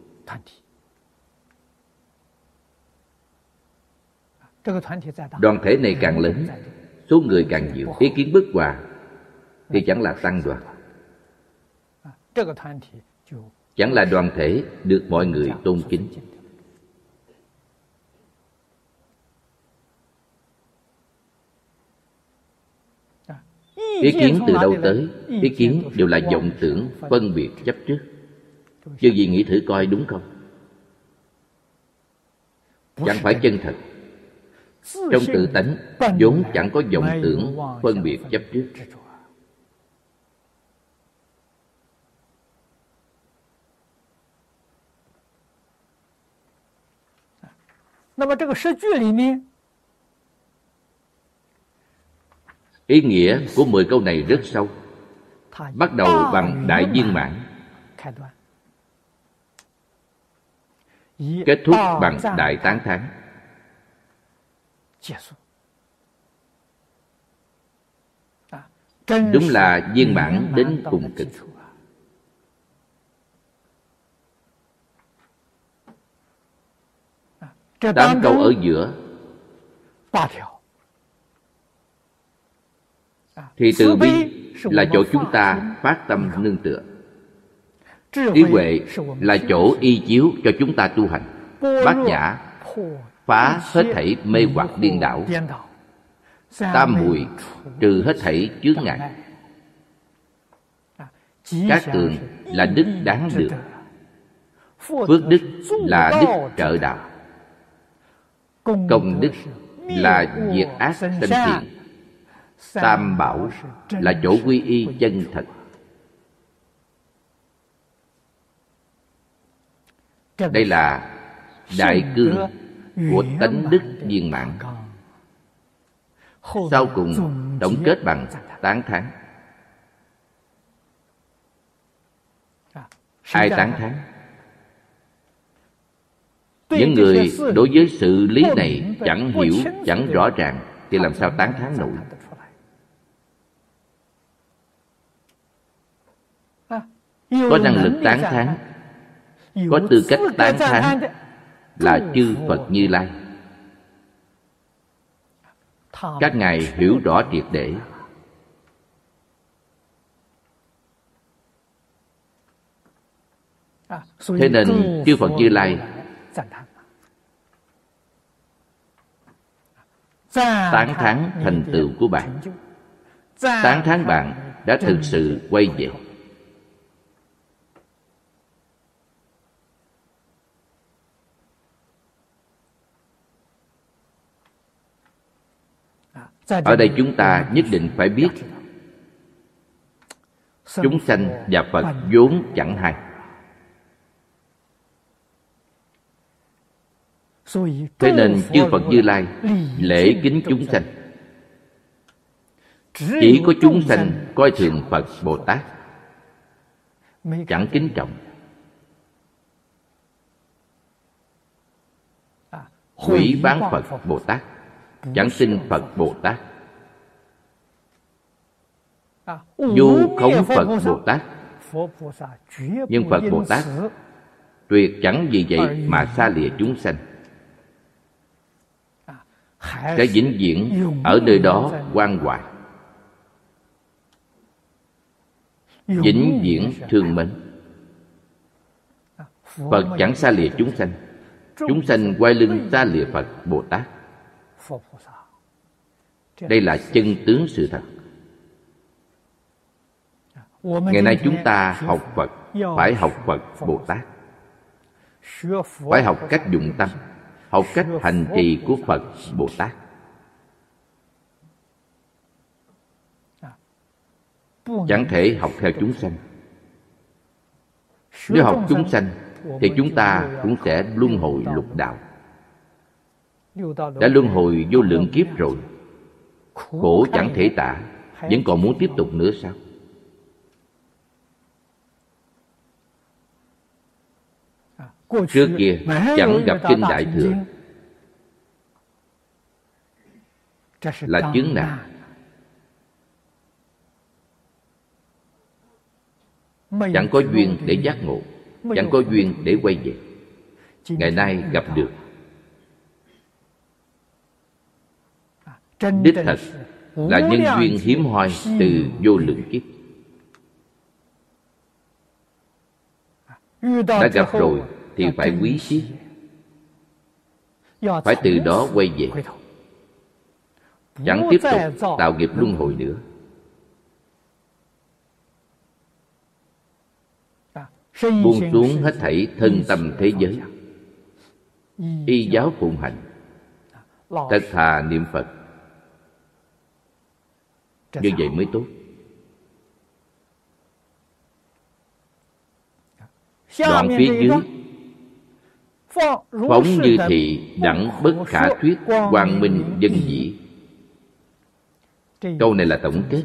Đoàn thể này càng lớn, số người càng nhiều, ý kiến bất hòa thì chẳng là tăng đoàn, chẳng là đoàn thể được mọi người tôn kính. Ý kiến từ đâu tới? Ý kiến đều là vọng tưởng, phân biệt, chấp trước. Chứ gì nghĩ thử coi đúng không? Chẳng phải chân thật. Trong tự tánh vốn chẳng có vọng tưởng, phân biệt, chấp trước. Ý nghĩa của mười câu này rất sâu. Bắt đầu bằng đại viên mãn, kết thúc bằng đại tán thán. Đúng là viên mãn đến cùng cực. Tám câu ở giữa thì từ bi là chỗ chúng ta phát tâm nương tựa. Trí huệ là chỗ y chiếu cho chúng ta tu hành. Bát nhã phá hết thảy mê hoặc điên đảo. Tam muội trừ hết thảy chướng ngại. Các tường là đức đáng được. Phước đức là đức trợ đạo. Công đức là diệt ác sanh thiện. Tam bảo là chỗ quy y chân thật. Đây là đại cương của tánh đức viên mãn. Sau cùng tổng kết bằng tán thán. Ai tán thán? Những người đối với sự lý này chẳng hiểu, chẳng rõ ràng thì làm sao tán thán nổi? Có năng lực tán thán, có tư cách tán thán là chư Phật Như Lai. Các ngài hiểu rõ triệt để. Thế nên chư Phật Như Lai tán thán thành tựu của bạn, tán thán bạn đã thực sự quay về. Ở đây chúng ta nhất định phải biết chúng sanh và Phật vốn chẳng hai. Thế nên chư Phật Như Lai lễ kính chúng sanh. Chỉ có chúng sanh coi thường Phật Bồ Tát, chẳng kính trọng. Hủy bán Phật Bồ Tát, chẳng tin Phật Bồ Tát. Vu khống Phật Bồ Tát, nhưng Phật Bồ Tát tuyệt chẳng vì vậy mà xa lìa chúng sanh, sẽ vĩnh viễn ở nơi đó quan hoài, vĩnh viễn thương mến. Phật chẳng xa lìa chúng sanh, chúng sanh quay lưng xa lìa Phật Bồ Tát. Đây là chân tướng sự thật. Ngày nay chúng ta học Phật phải học Phật Bồ Tát, phải học cách dụng tâm, học cách hành trì của Phật Bồ Tát. chẳng thể học theo chúng sanh. Nếu học chúng sanh thì chúng ta cũng sẽ luân hồi lục đạo. Đã luân hồi vô lượng kiếp rồi, khổ chẳng thể tả, vẫn còn muốn tiếp tục nữa sao? Trước kia chẳng gặp kinh Đại Thừa là chướng nạn. Chẳng có duyên để giác ngộ, chẳng có duyên để quay về. Ngày nay gặp được, đích thật là nhân duyên hiếm hoi từ vô lượng kiếp. Đã gặp rồi thì phải quý tiếc, phải từ đó quay về, chẳng tiếp tục tạo nghiệp luân hồi nữa. Buông xuống hết thảy thân tâm thế giới, y giáo phụng hành, thật thà niệm Phật. Như vậy mới tốt. Đoạn phía dưới: phóng như thị đẳng bất khả thuyết, quang minh dân dĩ. Câu này là tổng kết.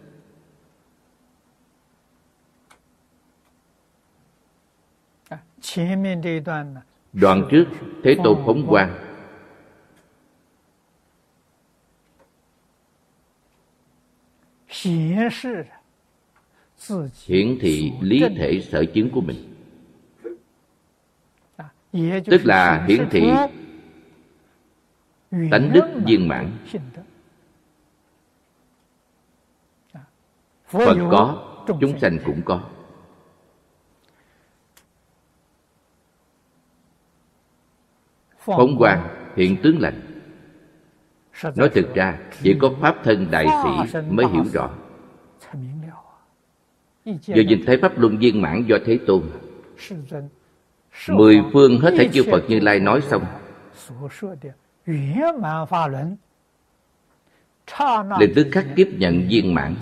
Đoạn trước Thế Tôn phóng quang, hiển thị lý thể sở chứng của mình, tức là hiển thị tánh đức viên mãn. Phật có, chúng sanh cũng có. Phóng quang hiện tướng lành. Nói thực ra chỉ có pháp thân đại sĩ mới hiểu rõ. Vừa nhìn thấy pháp luân viên mãn do Thế Tôn, mười phương hết thảy chư Phật Như Lai nói xong, liền tức khắc tiếp nhận viên mãn.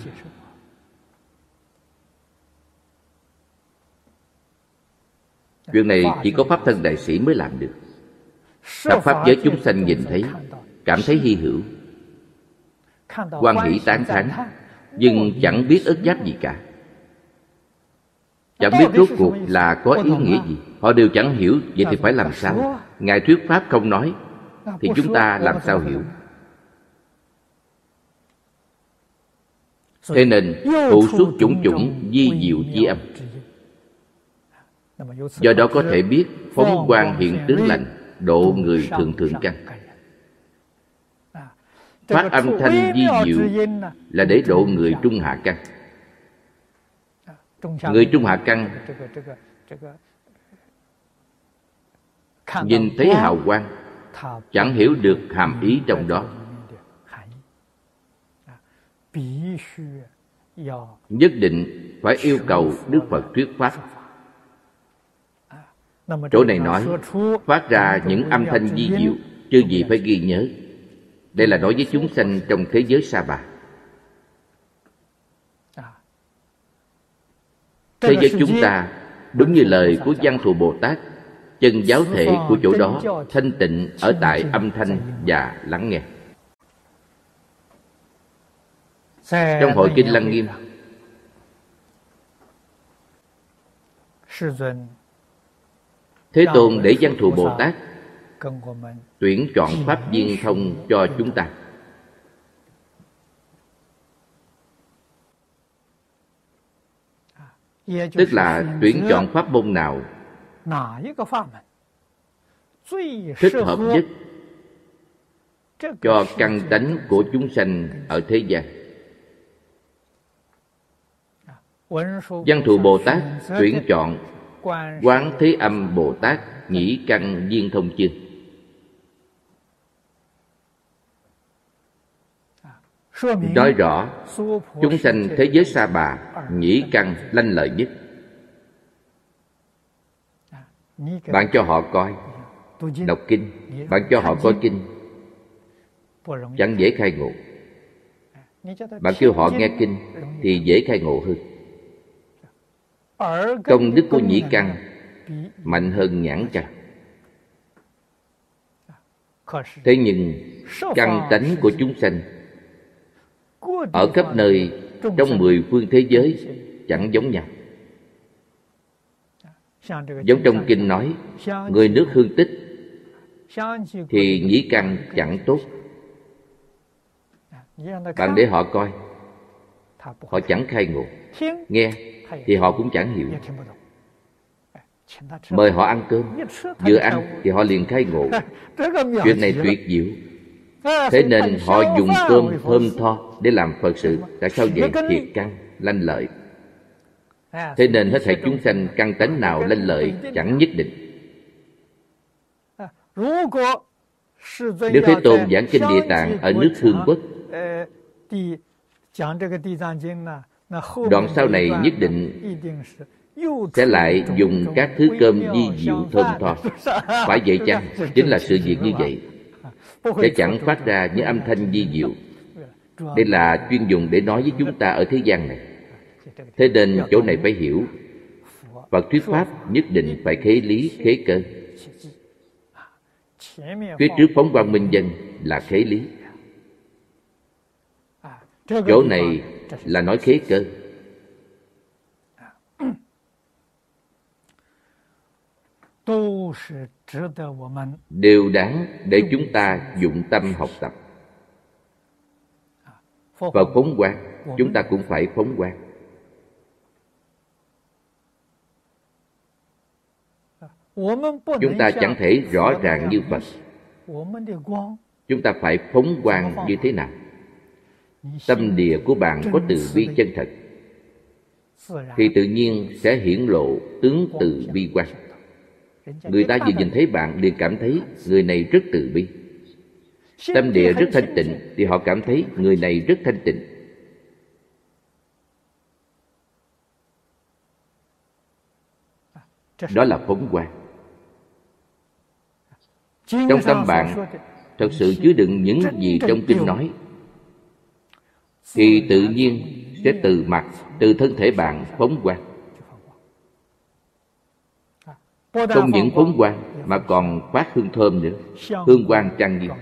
Chuyện này chỉ có pháp thân đại sĩ mới làm được. Các pháp giới chúng sanh nhìn thấy, cảm thấy hy hữu, hoan hỷ tán thán, nhưng chẳng biết ức giáp gì cả. Chẳng biết rốt cuộc là có ý nghĩa gì. Họ đều chẳng hiểu. Vậy thì phải làm sao? Ngài thuyết pháp không nói thì chúng ta làm sao hiểu? Thế nên phụ xuất chủng chủng di diệu chi âm. Do đó có thể biết phóng quang hiện tướng lành, độ người thường thượng căn. Phát âm thanh di diệu là để độ người trung hạ căn. Người trung hạ căn nhìn thấy hào quang, chẳng hiểu được hàm ý trong đó, nhất định phải yêu cầu Đức Phật thuyết pháp. Chỗ này nói phát ra những âm thanh di diệu, chư vị phải ghi nhớ. Đây là nói với chúng sanh trong thế giới Sa Bà. Thế giới chúng ta đúng như lời của Văn Thù Bồ Tát, chân giáo thể của chỗ đó thanh tịnh ở tại âm thanh và lắng nghe. Trong hội kinh Lăng Nghiêm, Thế Tôn để Văn Thù Bồ Tát tuyển chọn pháp viên thông cho chúng ta. Tức là tuyển chọn pháp môn nào thích hợp nhất cho căn tánh của chúng sanh ở thế gian. Văn Thù Bồ Tát tuyển chọn Quán Thế Âm Bồ Tát nhĩ căn viên thông chương. Nói rõ chúng sanh thế giới Sa Bà nhĩ căn lanh lợi nhất. Bạn cho họ coi đọc kinh, bạn cho họ coi kinh, chẳng dễ khai ngộ. Bạn kêu họ nghe kinh thì dễ khai ngộ hơn. Công đức của nhĩ căn mạnh hơn nhãn căn. Thế nhưng căn tánh của chúng sanh ở khắp nơi trong mười phương thế giới chẳng giống nhau. Giống trong kinh nói, người nước Hương Tích thì nhĩ căn chẳng tốt. Bạn để họ coi, họ chẳng khai ngộ. Nghe thì họ cũng chẳng hiểu. Mời họ ăn cơm, vừa ăn thì họ liền khai ngộ. Chuyện này tuyệt diệu. Thế nên họ dùng cơm thơm tho để làm Phật sự. Tại sao vậy? Thiệt căn, lanh lợi. Thế nên hết thảy chúng sanh căn tánh nào lanh lợi chẳng nhất định. Nếu Thế Tôn giảng kinh Địa Tạng ở nước Hương Quốc, đoạn sau này nhất định sẽ lại dùng các thứ cơm di diệu thơm tho. Phải vậy chăng? Chính là sự việc như vậy. Sẽ chẳng phát ra những âm thanh di diệu. Đây là chuyên dùng để nói với chúng ta ở thế gian này. Thế nên chỗ này phải hiểu, Phật thuyết pháp nhất định phải khế lý, khế cơ. Phía trước phóng quang minh danh là khế lý, chỗ này là nói khế cơ. Đều đáng để chúng ta dụng tâm học tập. Phật phóng quang, chúng ta cũng phải phóng quang. Chúng ta chẳng thể rõ ràng như Phật. Chúng ta phải phóng quang như thế nào? Tâm địa của bạn có từ bi chân thật thì tự nhiên sẽ hiển lộ tướng từ bi quang. Người ta vừa nhìn thấy bạn liền cảm thấy người này rất từ bi. Tâm địa rất thanh tịnh thì họ cảm thấy người này rất thanh tịnh. Đó là phóng quang. Trong tâm bạn thật sự chứa đựng những gì trong kinh nói thì tự nhiên sẽ từ mặt, từ thân thể bạn phóng quang. Không những phóng quang mà còn phát hương thơm nữa, hương quang trang nghiêm.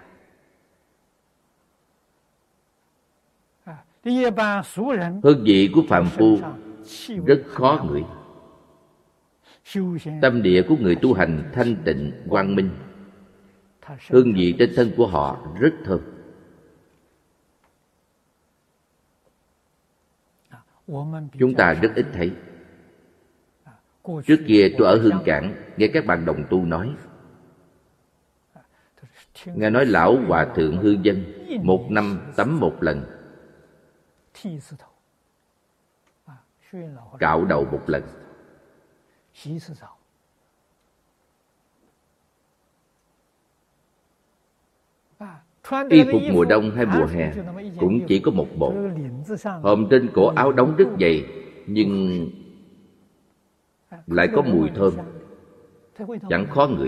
Hương vị của phàm phu rất khó ngửi. Tâm địa của người tu hành thanh tịnh, quang minh, hương vị trên thân của họ rất thơm. Chúng ta rất ít thấy. Trước kia tôi ở Hương Cảng, nghe các bạn đồng tu nói, nghe nói lão hòa thượng hư dân một năm tắm một lần, cạo đầu một lần. Y phục mùa đông hay mùa hè cũng chỉ có một bộ. Hòm trên cổ áo đóng rất dày, nhưng lại có mùi thơm, chẳng khó ngửi.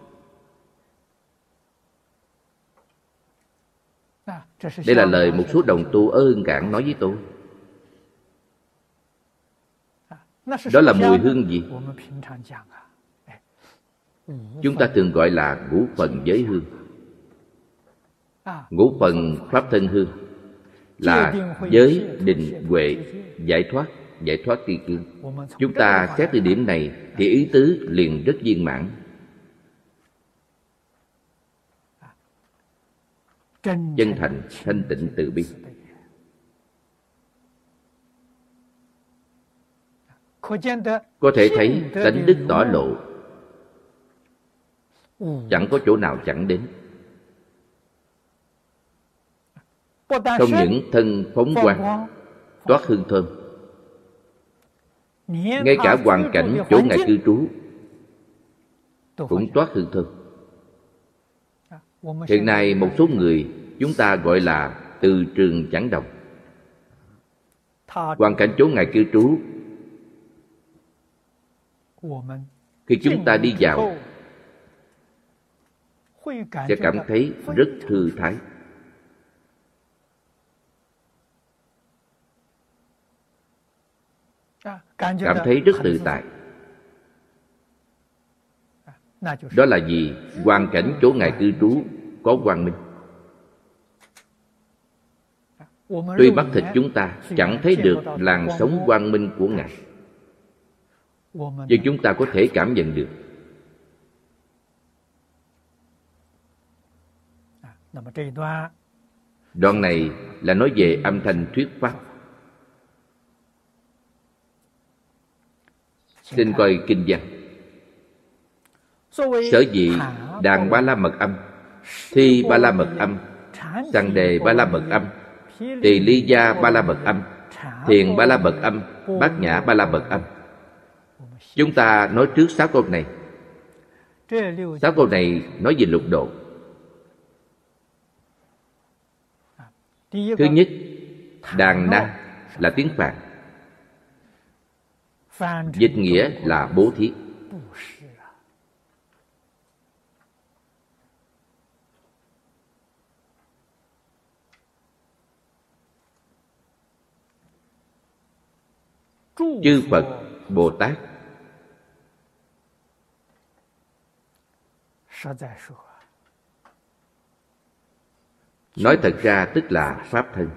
Đây là lời một số đồng tu ở Hương Cảng nói với tôi. Đó là mùi hương gì? Chúng ta thường gọi là ngũ phần giới hương. Ngũ phần pháp thân hương là giới, định, huệ, giải thoát, giải thoát tri cương. Chúng ta xét từ điểm này thì ý tứ liền rất viên mãn. Chân thành, thanh tịnh, từ bi. Có thể thấy tánh đức tỏ lộ, chẳng có chỗ nào chẳng đến. Không những thân phóng quang, toát hương thơm, ngay cả hoàn cảnh chỗ ngài cư trú cũng toát hương thơm. Hiện nay một số người chúng ta gọi là từ trường chẳng đồng. Hoàn cảnh chỗ ngài cư trú, khi chúng ta đi vào sẽ cảm thấy rất thư thái. cảm thấy rất tự tại. Đó là vì hoàn cảnh chỗ Ngài cư trú có quang minh. Tuy mắt thịt chúng ta chẳng thấy được làn sóng quang minh của Ngài, nhưng chúng ta có thể cảm nhận được. Đoạn này là nói về âm thanh thuyết pháp. Xin coi kinh văn. Sở dĩ đàn ba la mật âm, thi ba la mật âm, sằng đề ba la mật âm, tỳ ly gia ba la mật âm, thiền ba la mật âm, bát nhã ba la mật âm. Chúng ta nói trước sáu câu này. Sáu câu này nói về lục độ. Thứ nhất, đàn na là tiếng Phạn, dịch nghĩa là bố thí. Chư Phật, Bồ Tát nói thật ra tức là Pháp thân.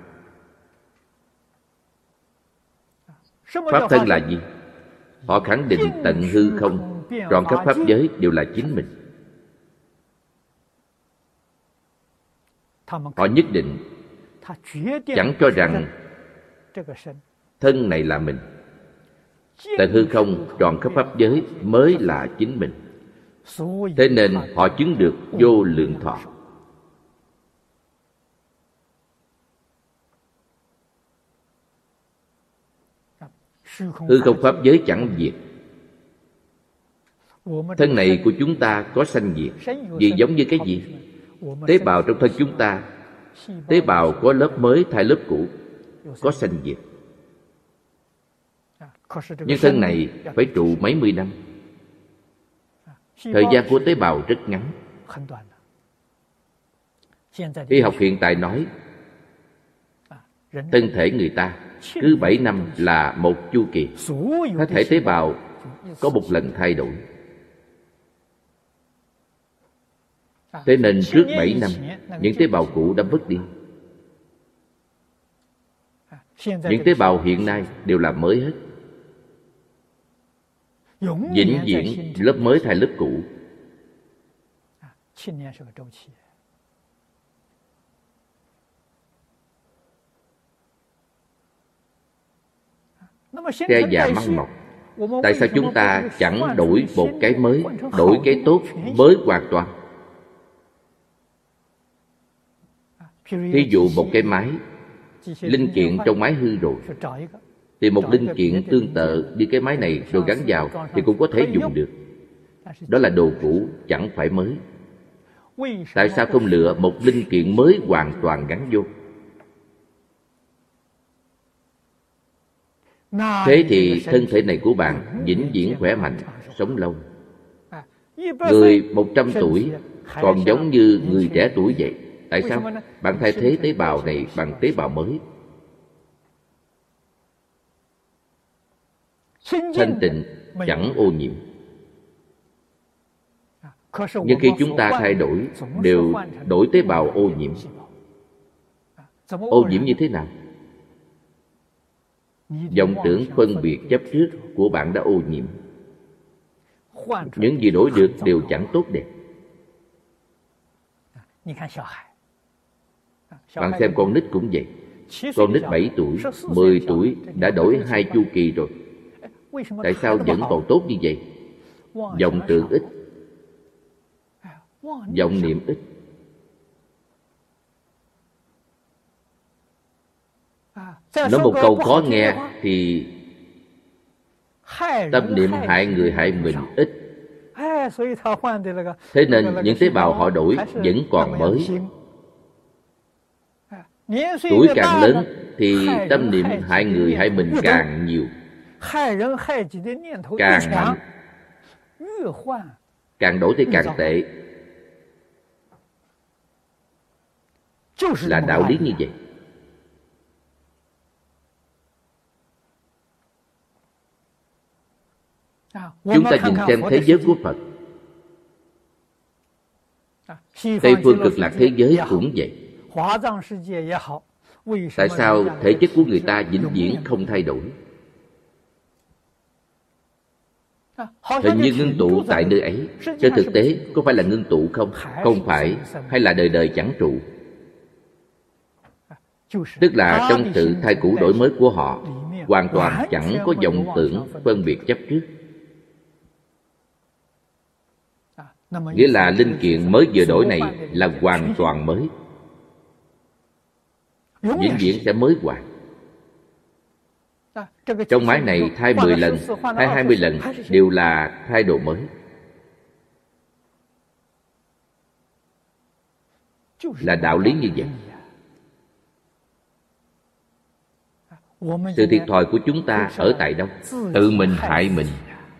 Pháp thân là gì? Họ khẳng định tận hư không, trọn khắp pháp giới đều là chính mình. Họ nhất định chẳng cho rằng thân này là mình. Tận hư không, trọn khắp pháp giới mới là chính mình. Thế nên họ chứng được vô lượng thọ. Hư không pháp giới chẳng diệt. Thân này của chúng ta có sanh diệt. Vì giống như cái gì? Tế bào trong thân chúng ta, tế bào có lớp mới thay lớp cũ, có sanh diệt. Nhưng thân này phải trụ mấy mươi năm. Thời gian của tế bào rất ngắn. Y học hiện tại nói thân thể người ta cứ bảy năm là một chu kỳ. Hết thảy tế bào có một lần thay đổi. Thế nên trước bảy năm, những tế bào cũ đã mất đi. Những tế bào hiện nay đều là mới hết. Vĩnh viễn lớp mới thay lớp cũ. Tre già măng mọc. Tại sao chúng ta chẳng đổi một cái mới, đổi cái tốt mới hoàn toàn? Thí dụ một cái máy, linh kiện trong máy hư rồi, thì một linh kiện tương tự như cái máy này rồi gắn vào thì cũng có thể dùng được. Đó là đồ cũ, chẳng phải mới. Tại sao không lựa một linh kiện mới hoàn toàn gắn vô? Thế thì thân thể này của bạn vĩnh viễn khỏe mạnh, sống lâu. Người một trăm tuổi còn giống như người trẻ tuổi vậy. Tại sao? Bạn thay thế tế bào này bằng tế bào mới. Thanh tịnh, chẳng ô nhiễm. Nhưng khi chúng ta thay đổi, đều đổi tế bào ô nhiễm. Ô nhiễm như thế nào? Vọng tưởng phân biệt chấp trước của bạn đã ô nhiễm. Những gì đổi được đều chẳng tốt đẹp. Bạn xem con nít cũng vậy. Con nít bảy tuổi, mười tuổi đã đổi hai chu kỳ rồi. Tại sao vẫn còn tốt như vậy? Vọng tưởng ít, vọng niệm ít. Nói một câu khó nghe thì tâm niệm hại người hại mình ít. Thế nên những tế bào họ đổi vẫn còn mới. Tuổi càng lớn thì tâm niệm hại người hại mình càng nhiều, càng mạnh, càng đổi thì càng tệ. Là đạo lý như vậy. Chúng ta nhìn xem thế giới của Phật, Tây phương cực lạc thế giới cũng vậy. Tại sao thể chất của người ta vĩnh viễn không thay đổi? Hình như ngưng tụ tại nơi ấy. Trên thực tế có phải là ngưng tụ không? Không phải. Hay là đời đời chẳng trụ? Tức là trong sự thay cũ đổi mới của họ hoàn toàn chẳng có vọng tưởng phân biệt chấp trước. Nghĩa là linh kiện mới vừa đổi này là hoàn toàn mới, vĩnh viễn sẽ mới hoài. Trong máy này thay mười lần hay hai mươi lần đều là thay đồ mới. Là đạo lý như vậy. Sự thiệt thòi của chúng ta ở tại đâu? Tự mình hại mình.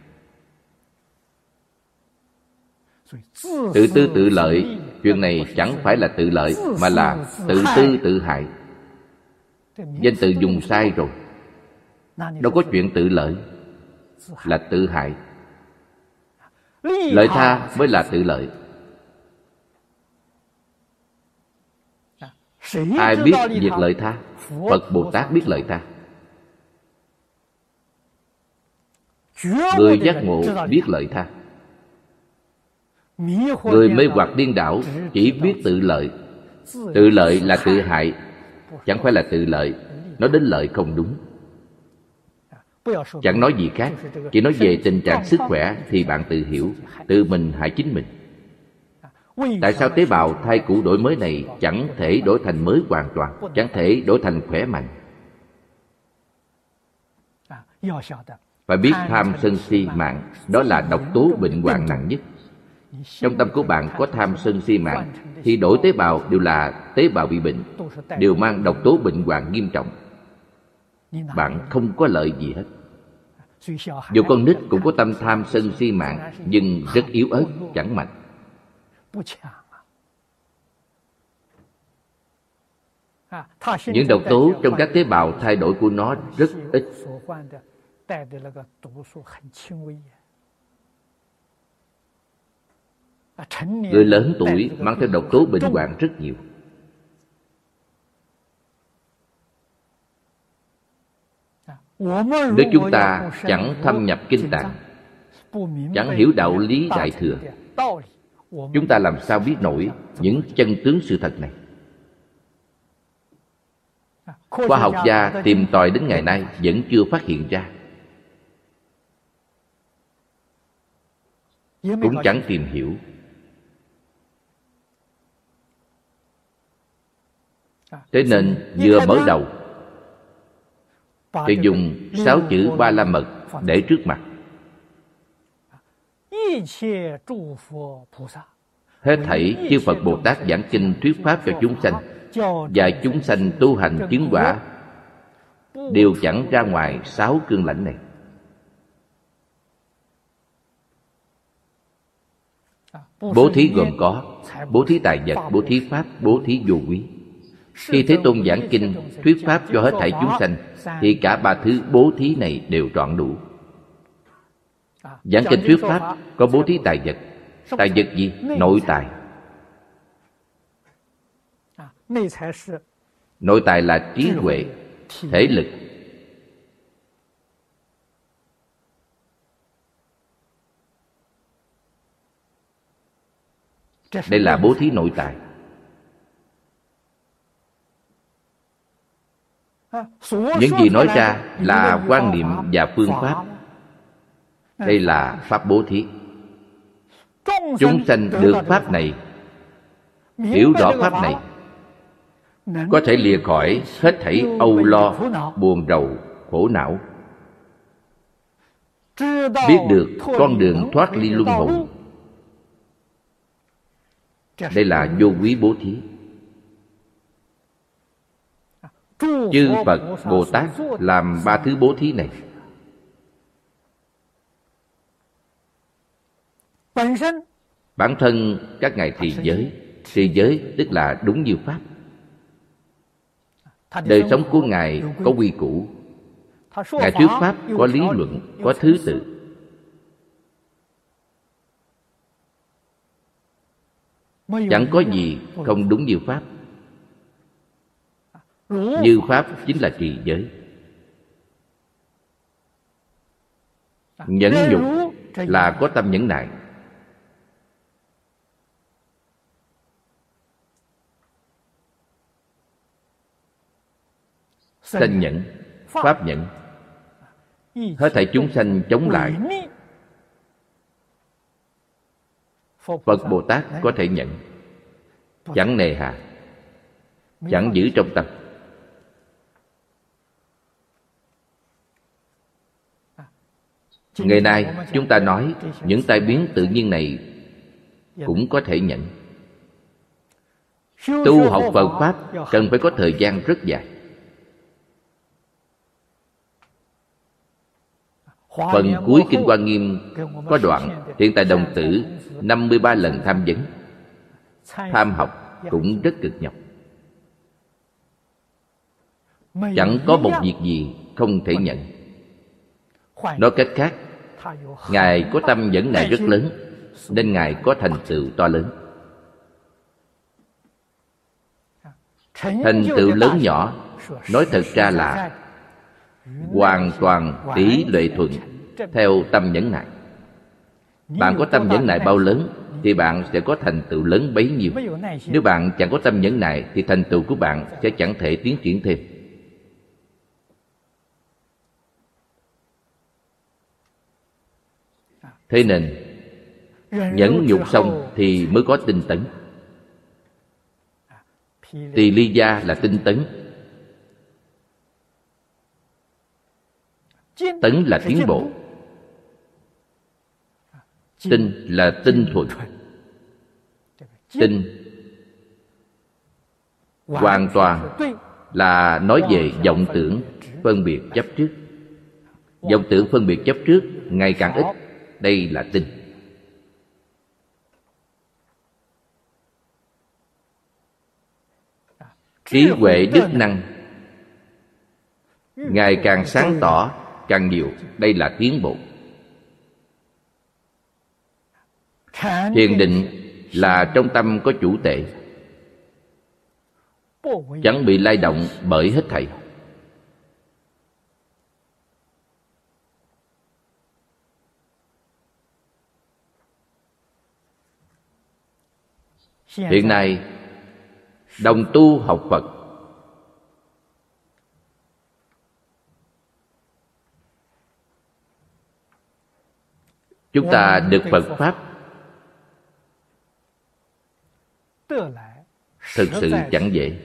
Tự tư tự lợi. Chuyện này chẳng phải là tự lợi, mà là tự tư tự hại. Danh từ dùng sai rồi. Đâu có chuyện tự lợi, là tự hại. Lợi tha mới là tự lợi. Ai biết việc lợi tha? Phật Bồ Tát biết lợi tha. Người giác ngộ biết lợi tha. Người mê hoặc điên đảo chỉ biết tự lợi. Tự lợi là tự hại, chẳng phải là tự lợi. Nói đến lợi không đúng. Chẳng nói gì khác, chỉ nói về tình trạng sức khỏe thì bạn tự hiểu, tự mình hại chính mình. Tại sao tế bào thay cũ đổi mới này chẳng thể đổi thành mới hoàn toàn, chẳng thể đổi thành khỏe mạnh? Phải biết tham sân si mạng, đó là độc tố bệnh hoạn nặng nhất. Trong tâm của bạn có tham sân si mạng thì đổi tế bào đều là tế bào bị bệnh, đều mang độc tố bệnh hoạn nghiêm trọng. Bạn không có lợi gì hết. Dù con nít cũng có tâm tham sân si mạng, nhưng rất yếu ớt, chẳng mạnh. Những độc tố trong các tế bào thay đổi của nó rất ít. Người lớn tuổi mang theo độc tố bệnh hoạn rất nhiều. Nếu chúng ta chẳng thâm nhập kinh tạng, chẳng hiểu đạo lý đại thừa, chúng ta làm sao biết nổi những chân tướng sự thật này? Khoa học gia tìm tòi đến ngày nay vẫn chưa phát hiện ra, cũng chẳng tìm hiểu. Thế nên vừa mở đầu thì dùng sáu chữ Ba La Mật để trước mặt. Hết thảy chư Phật Bồ Tát giảng kinh thuyết pháp cho chúng sanh, và chúng sanh tu hành chứng quả, đều chẳng ra ngoài sáu cương lãnh này. Bố thí gồm có bố thí tài vật, bố thí pháp, bố thí vô quý. Khi Thế Tôn giảng kinh thuyết pháp cho hết thảy chúng sanh thì cả ba thứ bố thí này đều trọn đủ. Giảng kinh thuyết pháp có bố thí tài vật. Tài vật gì? Nội tài. Nội tài là trí huệ, thể lực. Đây là bố thí nội tài. Những gì nói ra là quan niệm và phương pháp. Đây là pháp bố thí. Chúng sanh được pháp này, hiểu rõ pháp này, có thể lìa khỏi hết thảy âu lo, buồn rầu, khổ não, biết được con đường thoát ly luân hồi. Đây là vô quý bố thí. Chư Phật Bồ Tát làm ba thứ bố thí này. Bản thân các ngài trì giới. Trì giới tức là đúng như pháp. Đời sống của ngài có quy củ. Ngài thuyết pháp có lý luận, có thứ tự. Chẳng có gì không đúng như Pháp. Như Pháp chính là trì giới. Nhẫn nhục là có tâm nhẫn nại. Sanh nhẫn, Pháp nhẫn. Hết thảy chúng sanh chống lại, Phật Bồ Tát có thể nhận. Chẳng nề hà, chẳng giữ trong tâm. Ngày nay chúng ta nói những tai biến tự nhiên này cũng có thể nhận. Tu học Phật Pháp cần phải có thời gian rất dài. Phần cuối Kinh Hoa Nghiêm có đoạn hiện tại đồng tử năm mươi ba lần tham vấn. Tham học cũng rất cực nhọc. Chẳng có một việc gì không thể nhận. Nói cách khác, Ngài có tâm nhẫn nại rất lớn, nên Ngài có thành tựu to lớn. Thành tựu lớn nhỏ nói thật ra là hoàn toàn tỷ lệ thuận theo tâm nhẫn nại. Bạn có tâm nhẫn nại bao lớn thì bạn sẽ có thành tựu lớn bấy nhiêu. Nếu bạn chẳng có tâm nhẫn nại thì thành tựu của bạn sẽ chẳng thể tiến triển thêm. Thế nên nhẫn nhục xong thì mới có tinh tấn. Tỳ ly gia là tinh tấn. Tấn là tiến bộ. Tinh là tinh thuần. Tinh hoàn toàn là nói về vọng tưởng phân biệt chấp trước. Vọng tưởng phân biệt chấp trước ngày càng ít. Đây là tinh. Trí huệ đức năng ngày càng sáng tỏ, càng nhiều. Đây là tiến bộ. Thiền định là trong tâm có chủ tệ, chẳng bị lay động bởi hết thảy. Hiện nay đồng tu học Phật, chúng ta được Phật Pháp thực sự chẳng dễ.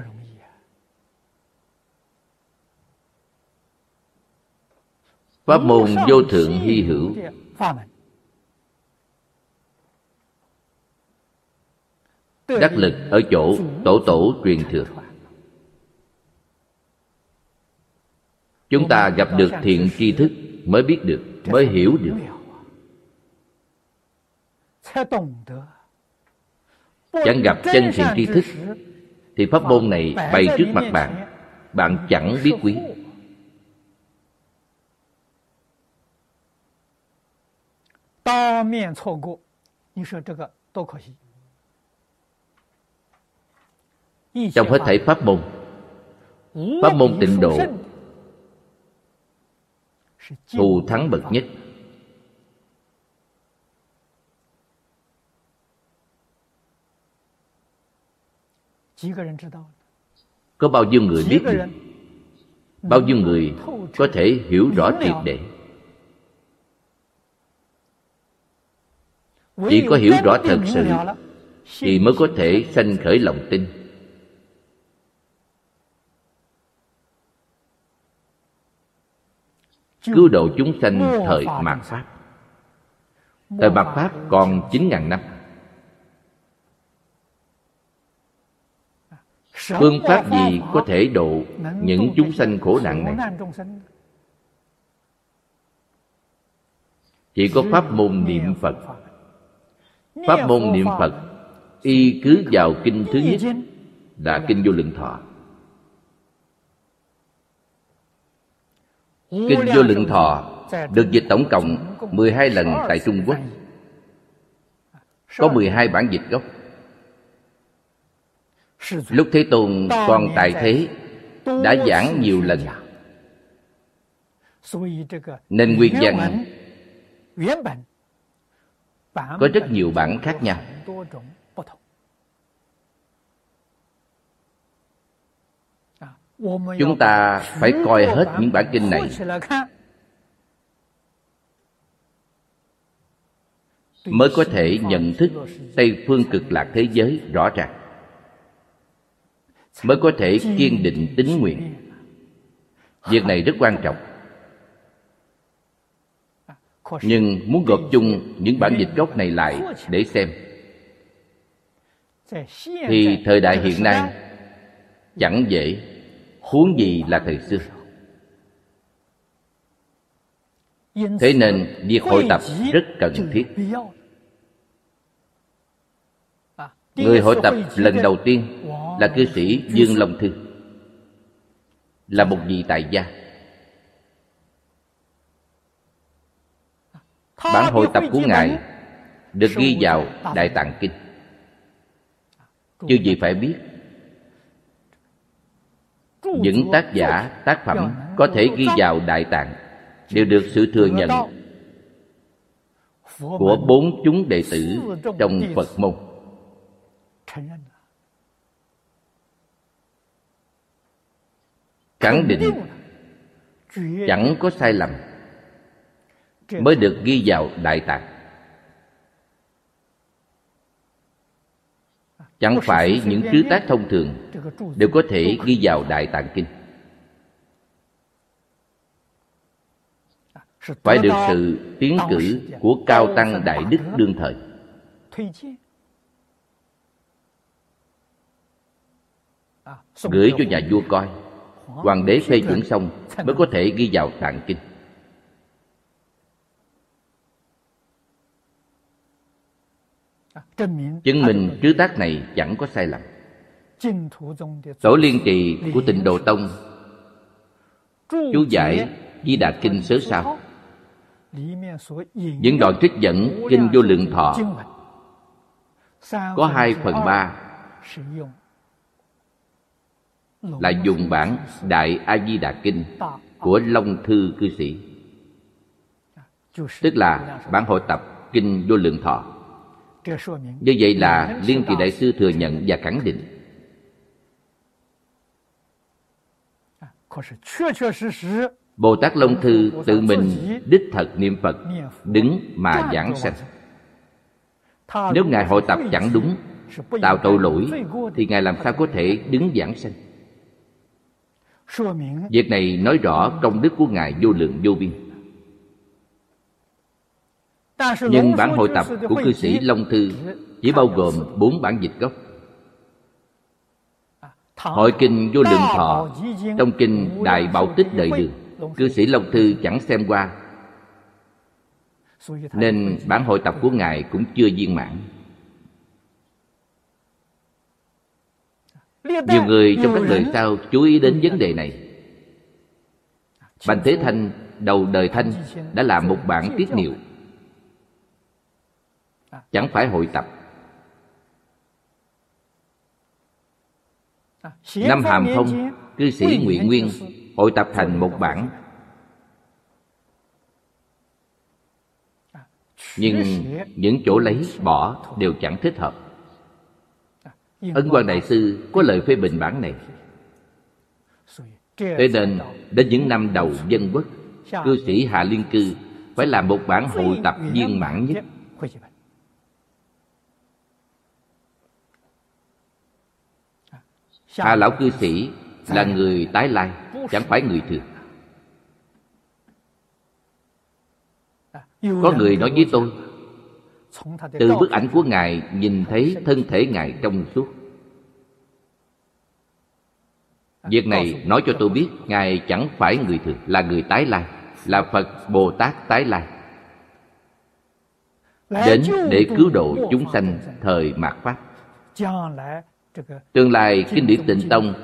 Pháp môn vô thượng hy hữu, đắc lực ở chỗ tổ tổ truyền thừa. Chúng ta gặp được thiện tri thức mới biết được, mới hiểu được. Chẳng gặp chân thiện tri thức thì pháp môn này bày trước mặt bạn, bạn chẳng biết quý. Trong hết thảy pháp môn, pháp môn tịnh độ thù thắng bậc nhất. Có bao nhiêu người biết được? Bao nhiêu người có thể hiểu rõ triệt để? Chỉ có hiểu rõ thật sự thì mới có thể sanh khởi lòng tin. Cứu độ chúng sanh thời mạt Pháp. Thời mạt Pháp còn chín ngàn năm. Phương pháp gì có thể độ những chúng sanh khổ nạn này? Chỉ có pháp môn niệm Phật. Pháp môn niệm Phật y cứ vào kinh thứ nhất là Kinh Vô Lượng Thọ. Kinh Vô Lượng Thọ được dịch tổng cộng mười hai lần tại Trung Quốc. Có mười hai bản dịch gốc. Lúc Thế Tôn còn tại thế đã giảng nhiều lần, nên nguyên văn có rất nhiều bản khác nhau. Chúng ta phải coi hết những bản kinh này mới có thể nhận thức Tây Phương Cực Lạc thế giới rõ ràng, mới có thể kiên định tín nguyện. Việc này rất quan trọng. Nhưng muốn gộp chung những bản dịch gốc này lại để xem, thì thời đại hiện nay chẳng dễ, huống gì là thời xưa. Thế nên việc hội tập rất cần thiết. Người hội tập lần đầu tiên là cư sĩ Dương Long Thư, là một vị tại gia. Bản hội tập của Ngài được ghi vào Đại Tạng Kinh. Chư vị phải biết, những tác giả, tác phẩm có thể ghi vào Đại Tạng đều được sự thừa nhận của bốn chúng đệ tử trong Phật môn. Khẳng định chẳng có sai lầm mới được ghi vào Đại Tạng. Chẳng phải những trứ tác thông thường đều có thể ghi vào Đại Tạng Kinh. Phải được sự tiến cử của cao tăng đại đức đương thời. Gửi cho nhà vua coi, hoàng đế phê chuẩn xong mới có thể ghi vào Tạng Kinh. Chứng minh trứ tác này chẳng có sai lầm. Tổ Liên Trì của Tịnh Độ Tông chú giải Di Đà Kinh sớ sao, những đoạn trích dẫn Kinh Vô Lượng Thọ có hai phần ba là dùng bản Đại A Di Đà Kinh của Long Thư cư sĩ, tức là bản hội tập Kinh Vô Lượng Thọ. Như vậy là Liên Trì Đại Sư thừa nhận và khẳng định. Bồ Tát Long Thư tự mình đích thật niệm Phật, đứng mà giảng sanh. Nếu Ngài hội tập chẳng đúng, tạo tội lỗi, thì Ngài làm sao có thể đứng giảng sanh? Việc này nói rõ công đức của Ngài vô lượng vô biên. Nhưng bản hội tập của cư sĩ Long Thư chỉ bao gồm bốn bản dịch gốc. Hội Kinh Vô Lượng Thọ trong Kinh Đại Bảo Tích Đời Đường, cư sĩ Long Thư chẳng xem qua, nên bản hội tập của Ngài cũng chưa viên mãn. Nhiều người trong các đời sau chú ý đến vấn đề này. Bành Thế Thanh đầu đời Thanh đã làm một bản tiết niệu, chẳng phải hội tập. Năm Hàm Phong, cư sĩ Ngụy Nguyên hội tập thành một bản. Nhưng những chỗ lấy bỏ đều chẳng thích hợp. Ấn Quang Đại Sư có lời phê bình bản này. Thế nên đến những năm đầu Dân Quốc, cư sĩ Hạ Liên Cư phải làm một bản hội tập viên mãn nhất. Hạ lão cư sĩ là người tái lai, chẳng phải người thường. Có người nói với tôi, từ bức ảnh của Ngài nhìn thấy thân thể Ngài trong suốt. Việc này nói cho tôi biết Ngài chẳng phải người thường, là người tái lai, là Phật Bồ Tát tái lai, đến để cứu độ chúng sanh thời mạt Pháp. Tương lai kinh điển Tịnh Tông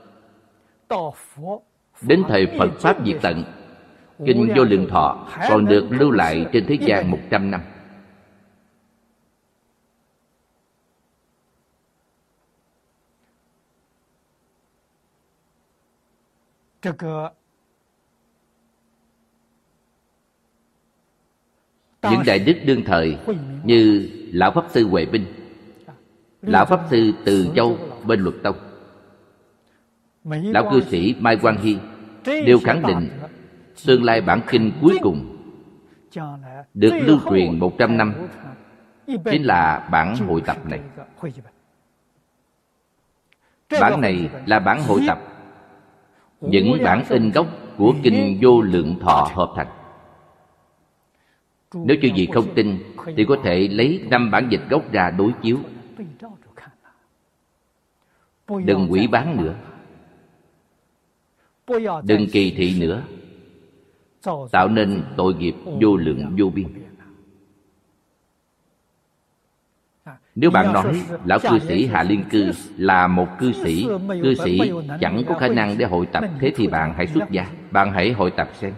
đến thời Phật Pháp diệt tận, Kinh Vô Lượng Thọ còn được lưu lại trên thế gian một trăm năm. Những đại đức đương thời như Lão Pháp Sư Huệ Minh, Lão Pháp Sư Từ Châu bên Luật Tông, Lão Cư Sĩ Mai Quang Hy đều khẳng định tương lai bản kinh cuối cùng được lưu truyền một trăm năm chính là bản hội tập này. Bản này là bản hội tập, những bản in gốc của kinh Vô Lượng Thọ hợp thành. Nếu chư vị không tin thì có thể lấy năm bản dịch gốc ra đối chiếu. Đừng hủy bán nữa, đừng kỳ thị nữa, tạo nên tội nghiệp vô lượng vô biên. Nếu bạn nói Lão Cư Sĩ Hạ Liên Cư là một cư sĩ, cư sĩ chẳng có khả năng để hội tập, thế thì bạn hãy xuất gia, bạn hãy hội tập xem.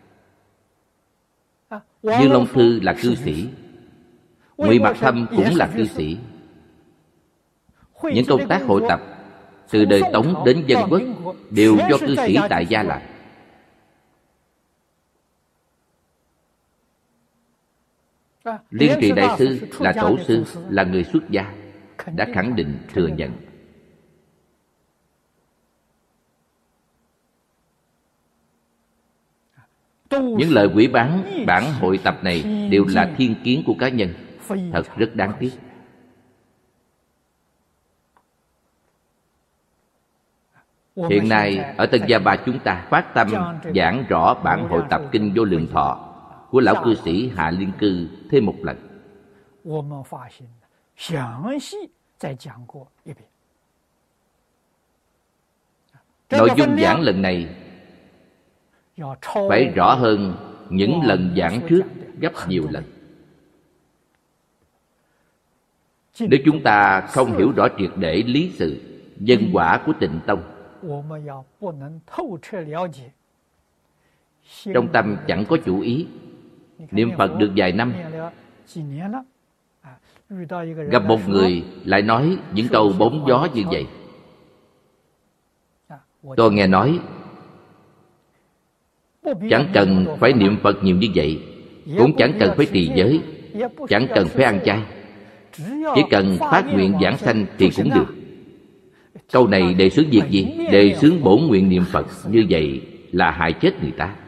Dương Long Thư là cư sĩ, Ngụy Mặc Thâm cũng là cư sĩ. Những công tác hội tập từ đời Tống đến Dân Quốc đều do cư sĩ tại gia làm. Liên Trì Đại Sư là tổ sư, là người xuất gia, đã khẳng định thừa nhận. Những lời quỷ bán bản hội tập này đều là thiên kiến của cá nhân, thật rất đáng tiếc. Hiện nay ở Tân Gia Ba chúng ta phát tâm giảng rõ bản hội tập kinh Vô Lượng Thọ của Lão Cư Sĩ Hạ Liên Cư thêm một lần. Nội dung giảng lần này phải rõ hơn những lần giảng trước gấp nhiều lần. Nếu chúng ta không hiểu rõ triệt để lý sự nhân quả của Tịnh Tông, trong tâm chẳng có chủ ý, niệm Phật được vài năm, gặp một người lại nói những câu bóng gió như vậy. Tôi nghe nói chẳng cần phải niệm Phật nhiều như vậy, cũng chẳng cần phải trì giới, chẳng cần phải ăn chay, chỉ cần phát nguyện giảng sanh thì cũng được. Câu này đề xướng việc gì? Đề xướng bổn nguyện niệm Phật. Như vậy là hại chết người ta.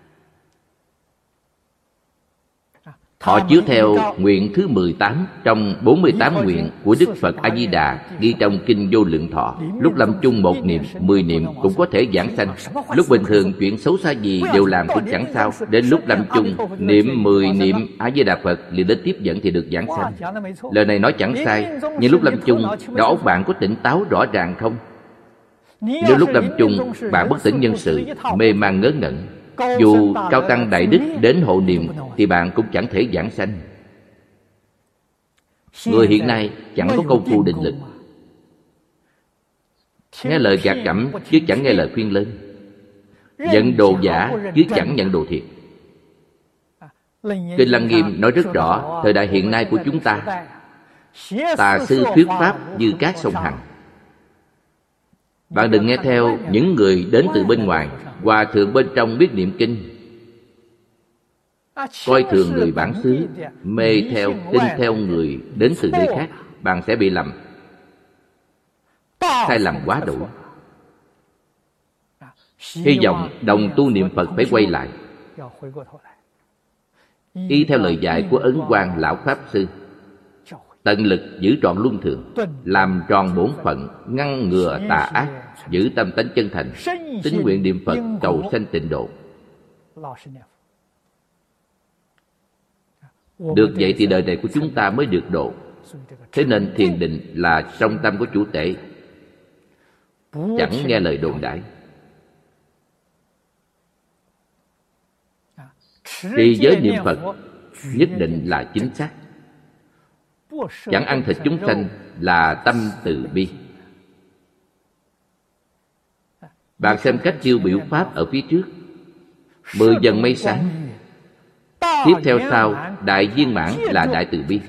Họ chiếu theo nguyện thứ mười tám trong bốn mươi tám nguyện của Đức Phật A-di-đà ghi trong kinh Vô Lượng Thọ. Lúc lâm chung một niệm, mười niệm cũng có thể giảng sanh. Lúc bình thường chuyện xấu xa gì đều làm cũng chẳng sao. Đến lúc lâm chung niệm mười niệm A-di-đà Phật liền đến tiếp dẫn thì được giảng sanh. Lời này nói chẳng sai, nhưng lúc lâm chung đầu óc bạn có tỉnh táo rõ ràng không? Nếu lúc lâm chung bạn bất tỉnh nhân sự, mê man ngớ ngẩn, dù cao tăng đại đức đến hộ niệm thì bạn cũng chẳng thể giảng sanh. Người hiện nay chẳng có công phu định lực, nghe lời gạt gẫm chứ chẳng nghe lời khuyên lên, nhận đồ giả chứ chẳng nhận đồ thiệt. Kinh Lăng Nghiêm nói rất rõ, thời đại hiện nay của chúng ta, tà sư thuyết pháp như cát sông Hằng. Bạn đừng nghe theo những người đến từ bên ngoài, hòa thượng bên trong biết niệm kinh, coi thường người bản xứ, mê theo, tin theo người đến từ nơi khác, bạn sẽ bị lầm. Sai lầm quá đủ. Hy vọng đồng tu niệm Phật phải quay lại, y theo lời dạy của Ấn Quang Lão Pháp Sư, tận lực giữ trọn luân thường, làm tròn bổn phận, ngăn ngừa tà ác, giữ tâm tánh chân thành, tín nguyện niệm Phật cầu sanh tịnh độ. Được vậy thì đời này của chúng ta mới được độ. Thế nên thiền định là trong tâm của chủ tể, chẳng nghe lời đồn đại. Trì giới niệm Phật nhất định là chính xác. Chẳng ăn thịt chúng sanh là tâm từ bi. Bạn xem cách tiêu biểu Pháp ở phía trước: mười dần mây sáng, tiếp theo sau đại viên mãn là đại từ bi.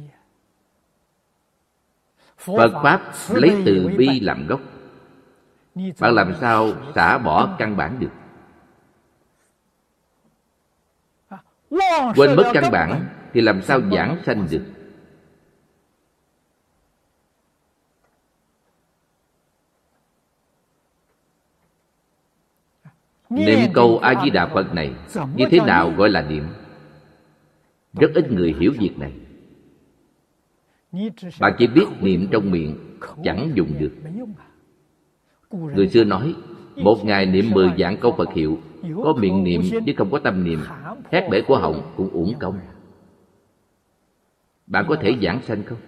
Phật Pháp lấy từ bi làm gốc, bạn làm sao xả bỏ căn bản được? Quên mất căn bản thì làm sao giảng sanh được? Niệm câu A-di-đà Phật này như thế nào gọi là niệm? Rất ít người hiểu việc này. Bạn chỉ biết niệm trong miệng, chẳng dùng được. Người xưa nói, một ngày niệm mười vạn câu Phật hiệu, có miệng niệm chứ không có tâm niệm, hét bể cổ họng cũng uổng công. Bạn có thể giảng sanh không?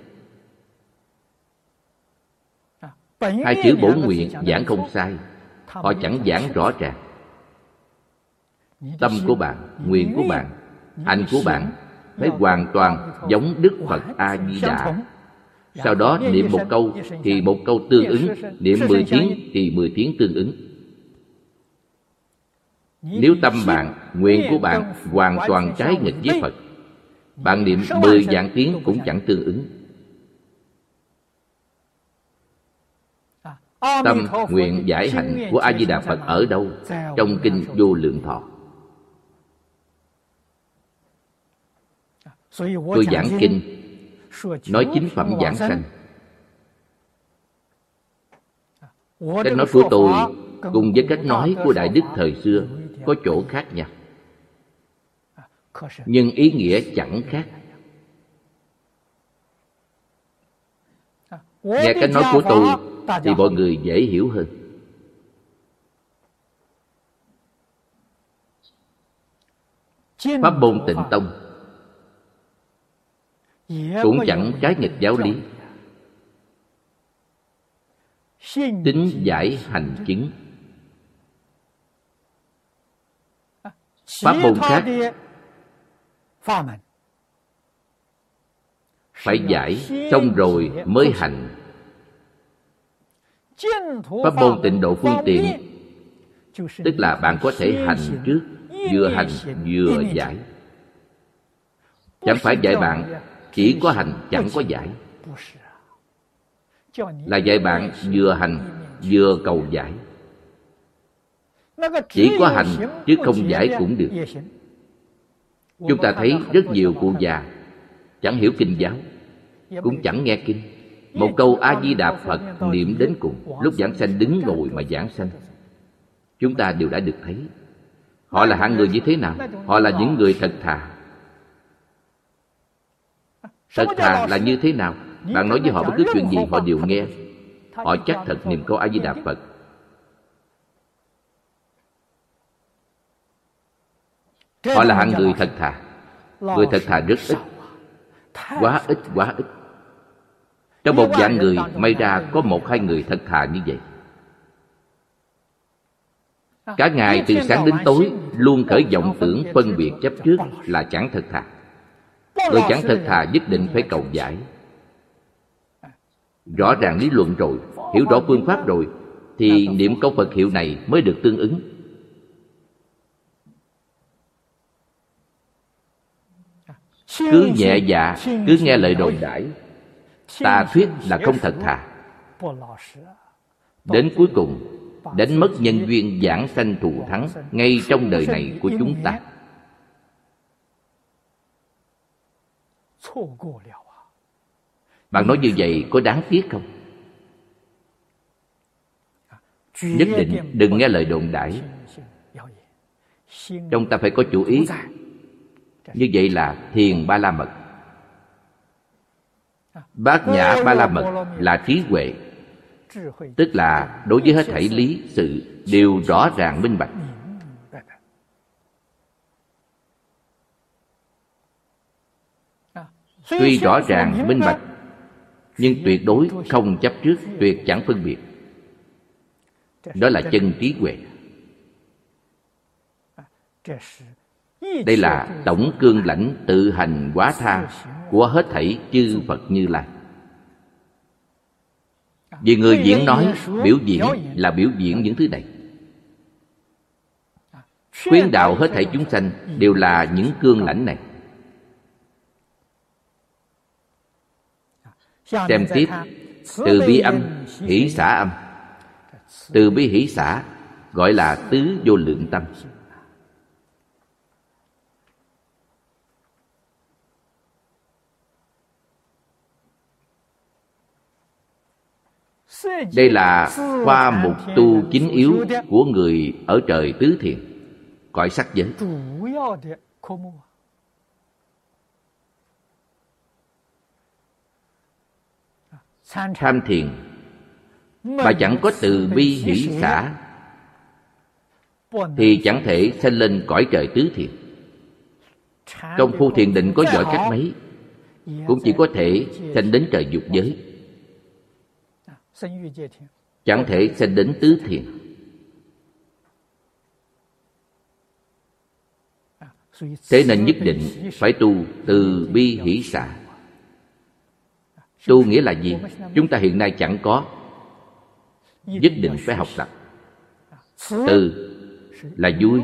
Hai chữ bổn nguyện giảng không sai, họ chẳng giảng rõ ràng. Tâm của bạn, nguyện của bạn, hành của bạn phải hoàn toàn giống Đức Phật A-di-đà. Sau đó niệm một câu thì một câu tương ứng, niệm mười tiếng thì mười tiếng tương ứng. Nếu tâm bạn, nguyện của bạn hoàn toàn trái nghịch với Phật, bạn niệm mười vạn tiếng cũng chẳng tương ứng. Tâm, nguyện, giải hạnh của A-di-đà Phật ở đâu? Trong Kinh Vô Lượng Thọ. Tôi giảng kinh, nói chính phẩm giảng sanh. Cách nói của tôi cùng với cách nói của Đại Đức thời xưa có chỗ khác nhau, nhưng ý nghĩa chẳng khác. Nghe cách nói của tôi thì mọi người dễ hiểu hơn. Pháp môn Tịnh Tông cũng chẳng trái nghịch giáo lý. Tính giải hành chứng. Pháp môn khác phải giải xong rồi mới hành. Pháp môn Tịnh Độ Phương Tiện tức là bạn có thể hành trước, vừa hành vừa giải. Chẳng phải dạy bạn chỉ có hành chẳng có giải, là dạy bạn vừa hành vừa cầu giải. Chỉ có hành chứ không giải cũng được. Chúng ta thấy rất nhiều cụ già chẳng hiểu kinh giáo, cũng chẳng nghe kinh, một câu A-di-đà Phật niệm đến cùng, lúc giảng sanh đứng ngồi mà giảng sanh. Chúng ta đều đã được thấy. Họ là hạng người như thế nào? Họ là những người thật thà. Thật thà là như thế nào? Bạn nói với họ bất cứ chuyện gì họ đều nghe. Họ chắc thật niệm câu A-di-đà Phật. Họ là hạng người thật thà. Người thật thà rất ít, quá ít quá ít. Trong một vạn người may ra có một hai người thật thà như vậy. Cả ngày từ sáng đến tối luôn khởi vọng tưởng phân biệt chấp trước là chẳng thật thà. Người chẳng thật thà nhất định phải cầu giải. Rõ ràng lý luận rồi, hiểu rõ phương pháp rồi, thì niệm câu Phật hiệu này mới được tương ứng. Cứ nhẹ dạ, cứ nghe lời đồn đãi, tà thuyết là không thật thà. Đến cuối cùng đánh mất nhân duyên giảng sanh thù thắng ngay trong đời này của chúng ta. Bạn nói như vậy có đáng tiếc không? Nhất định đừng nghe lời đồn đãi. Trong ta phải có chủ ý. Như vậy là thiền ba la mật. Bát nhã ba la mật là trí huệ, tức là đối với hết thảy lý sự đều rõ ràng minh bạch. Tuy rõ ràng minh bạch, nhưng tuyệt đối không chấp trước, tuyệt chẳng phân biệt. Đó là chân trí huệ. Đây là tổng cương lãnh tự hành hóa tha của hết thảy chư Phật Như Lai. Vì người diễn nói, biểu diễn là biểu diễn những thứ này. Khuyến đạo hết thảy chúng sanh đều là những cương lãnh này. Xem tiếp, từ bi âm, hỷ xả âm. Từ bi hỷ xả gọi là tứ vô lượng tâm. Đây là khoa mục tu chính yếu của người ở trời tứ thiền, cõi sắc giới. Tham thiền mà chẳng có từ bi hỷ xả thì chẳng thể sanh lên cõi trời tứ thiền. Công phu thiền định có giỏi cách mấy cũng chỉ có thể sanh đến trời dục giới, chẳng thể sanh đến tứ thiền. Thế nên nhất định phải tu từ bi hỷ xả. Tu nghĩa là gì? Chúng ta hiện nay chẳng có, nhất định phải học tập. Từ là vui,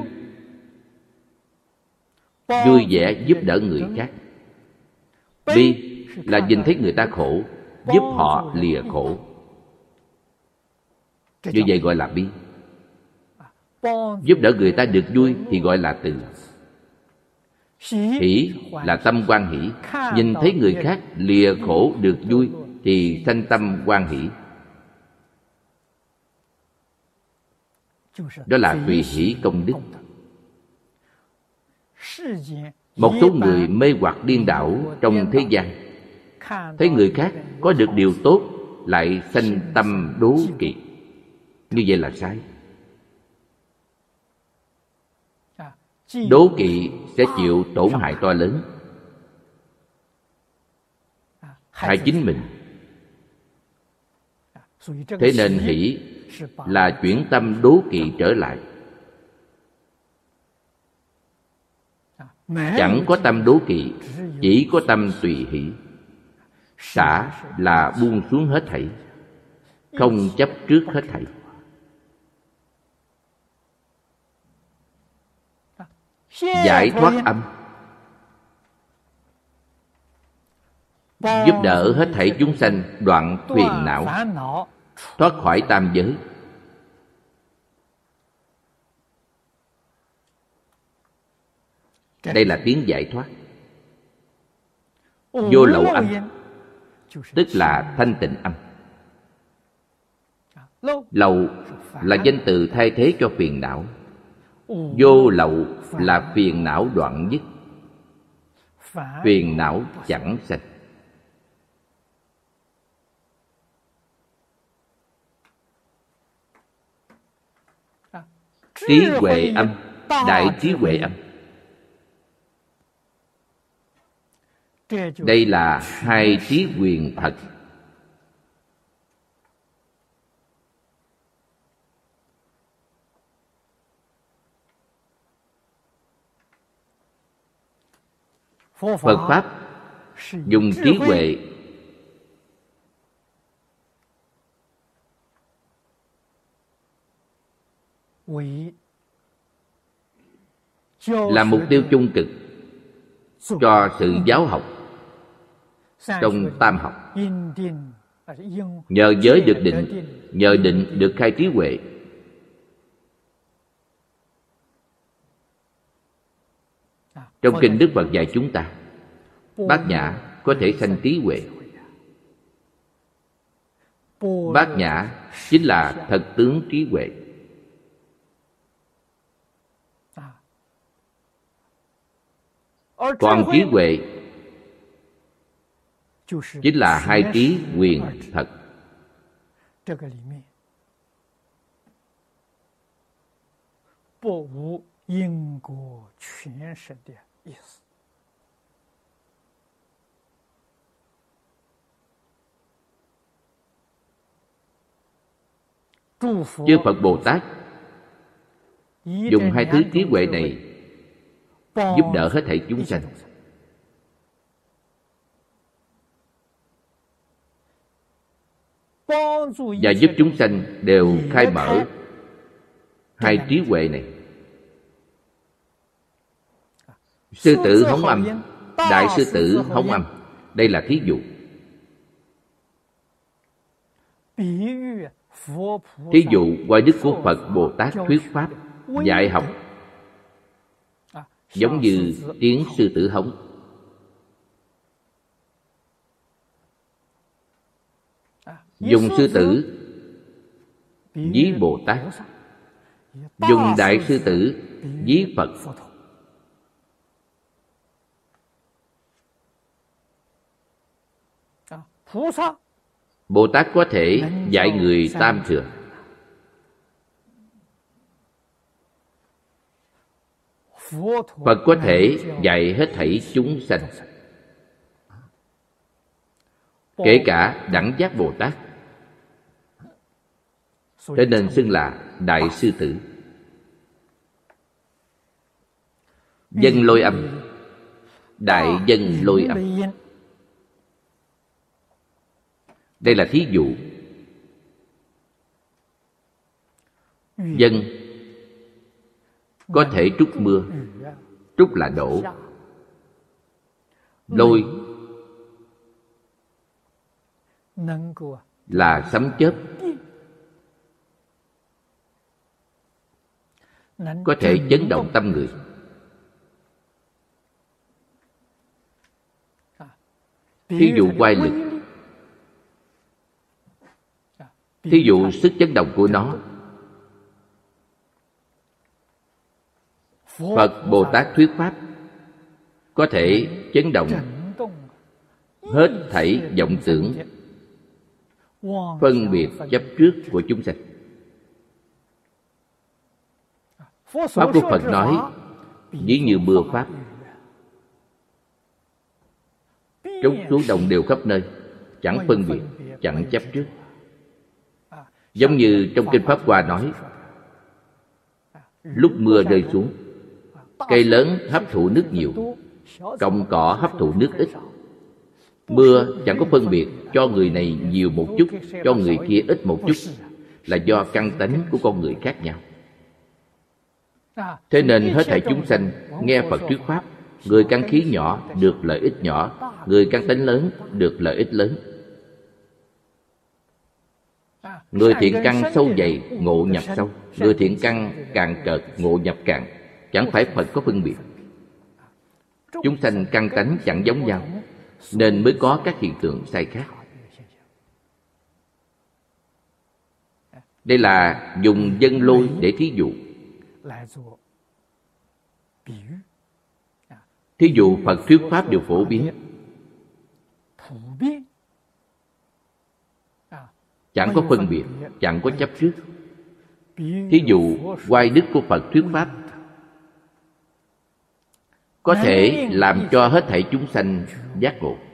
vui vẻ giúp đỡ người khác. Bi là nhìn thấy người ta khổ, giúp họ lìa khổ. Như vậy gọi là bi. Giúp đỡ người ta được vui thì gọi là từ. Hỷ là tâm hoan hỷ, nhìn thấy người khác lìa khổ được vui thì sanh tâm hoan hỷ. Đó là tùy hỷ công đức. Một số người mê hoặc điên đảo trong thế gian, thấy người khác có được điều tốt lại sanh tâm đố kỵ. Như vậy là sai. Đố kỵ sẽ chịu tổn hại to lớn, hại chính mình. Thế nên hỷ là chuyển tâm đố kỵ trở lại. Chẳng có tâm đố kỵ, chỉ có tâm tùy hỷ. Xả là buông xuống hết thảy, không chấp trước hết thảy. Giải thoát âm, giúp đỡ hết thảy chúng sanh đoạn phiền não, thoát khỏi tam giới. Đây là tiếng giải thoát. Vô lậu âm tức là thanh tịnh âm. Lậu là danh từ thay thế cho phiền não. Vô lậu là phiền não đoạn dứt, phiền não chẳng sanh. Trí huệ âm, đại trí huệ âm. Đây là hai trí quyền thật. Phật Pháp dùng trí huệ là mục tiêu chung cực cho sự giáo học trong tam học. Nhờ giới được định, nhờ định được khai trí huệ. Trong kinh Đức Phật dạy chúng ta, Bát Nhã có thể sanh trí huệ. Bát Nhã chính là thật tướng trí huệ. Còn trí huệ chính là hai trí quyền thật. Chư Phật Bồ Tát dùng hai thứ trí huệ này giúp đỡ hết thảy chúng sanh. Và giúp chúng sanh đều khai mở hai trí huệ này. Sư tử hống âm, đại sư tử hống âm. Đây là thí dụ. Thí dụ oai đức của Phật Bồ Tát thuyết pháp dạy học, giống như tiếng sư tử hống. Dùng sư tử ví Bồ Tát, dùng đại sư tử ví Phật. Bồ Tát có thể dạy người tam thừa, Phật có thể dạy hết thảy chúng sanh, kể cả đẳng giác Bồ Tát. Thế nên xưng là đại sư tử. Dân lôi âm, đại dân lôi âm. Đây là thí dụ. Dân có thể trút mưa, trút là đổ. Lôi là sấm chớp, có thể chấn động tâm người. Thí dụ oai lực, thí dụ sức chấn động của nó. Phật Bồ Tát thuyết pháp có thể chấn động hết thảy vọng tưởng, phân biệt chấp trước của chúng sanh. Pháp của Phật nói ví như mưa pháp, trút xuống đồng đều khắp nơi, chẳng phân biệt, chẳng chấp trước. Giống như trong Kinh Pháp Hoa nói, lúc mưa rơi xuống, cây lớn hấp thụ nước nhiều, cọng cỏ hấp thụ nước ít. Mưa chẳng có phân biệt cho người này nhiều một chút, cho người kia ít một chút, là do căn tánh của con người khác nhau. Thế nên hết thảy chúng sanh nghe Phật thuyết pháp, người căn khí nhỏ được lợi ích nhỏ, người căn tánh lớn được lợi ích lớn. Người thiện căn sâu dày ngộ nhập sâu, người thiện căn càng cợt ngộ nhập càng. Chẳng phải Phật có phân biệt. Chúng sanh căn tánh chẳng giống nhau, nên mới có các hiện tượng sai khác. Đây là dùng dân lôi để thí dụ. Thí dụ Phật thuyết pháp đều phổ biến, chẳng có phân biệt, chẳng có chấp trước. Thí dụ oai đức của Phật thuyết pháp có thể làm cho hết thảy chúng sanh giác ngộ.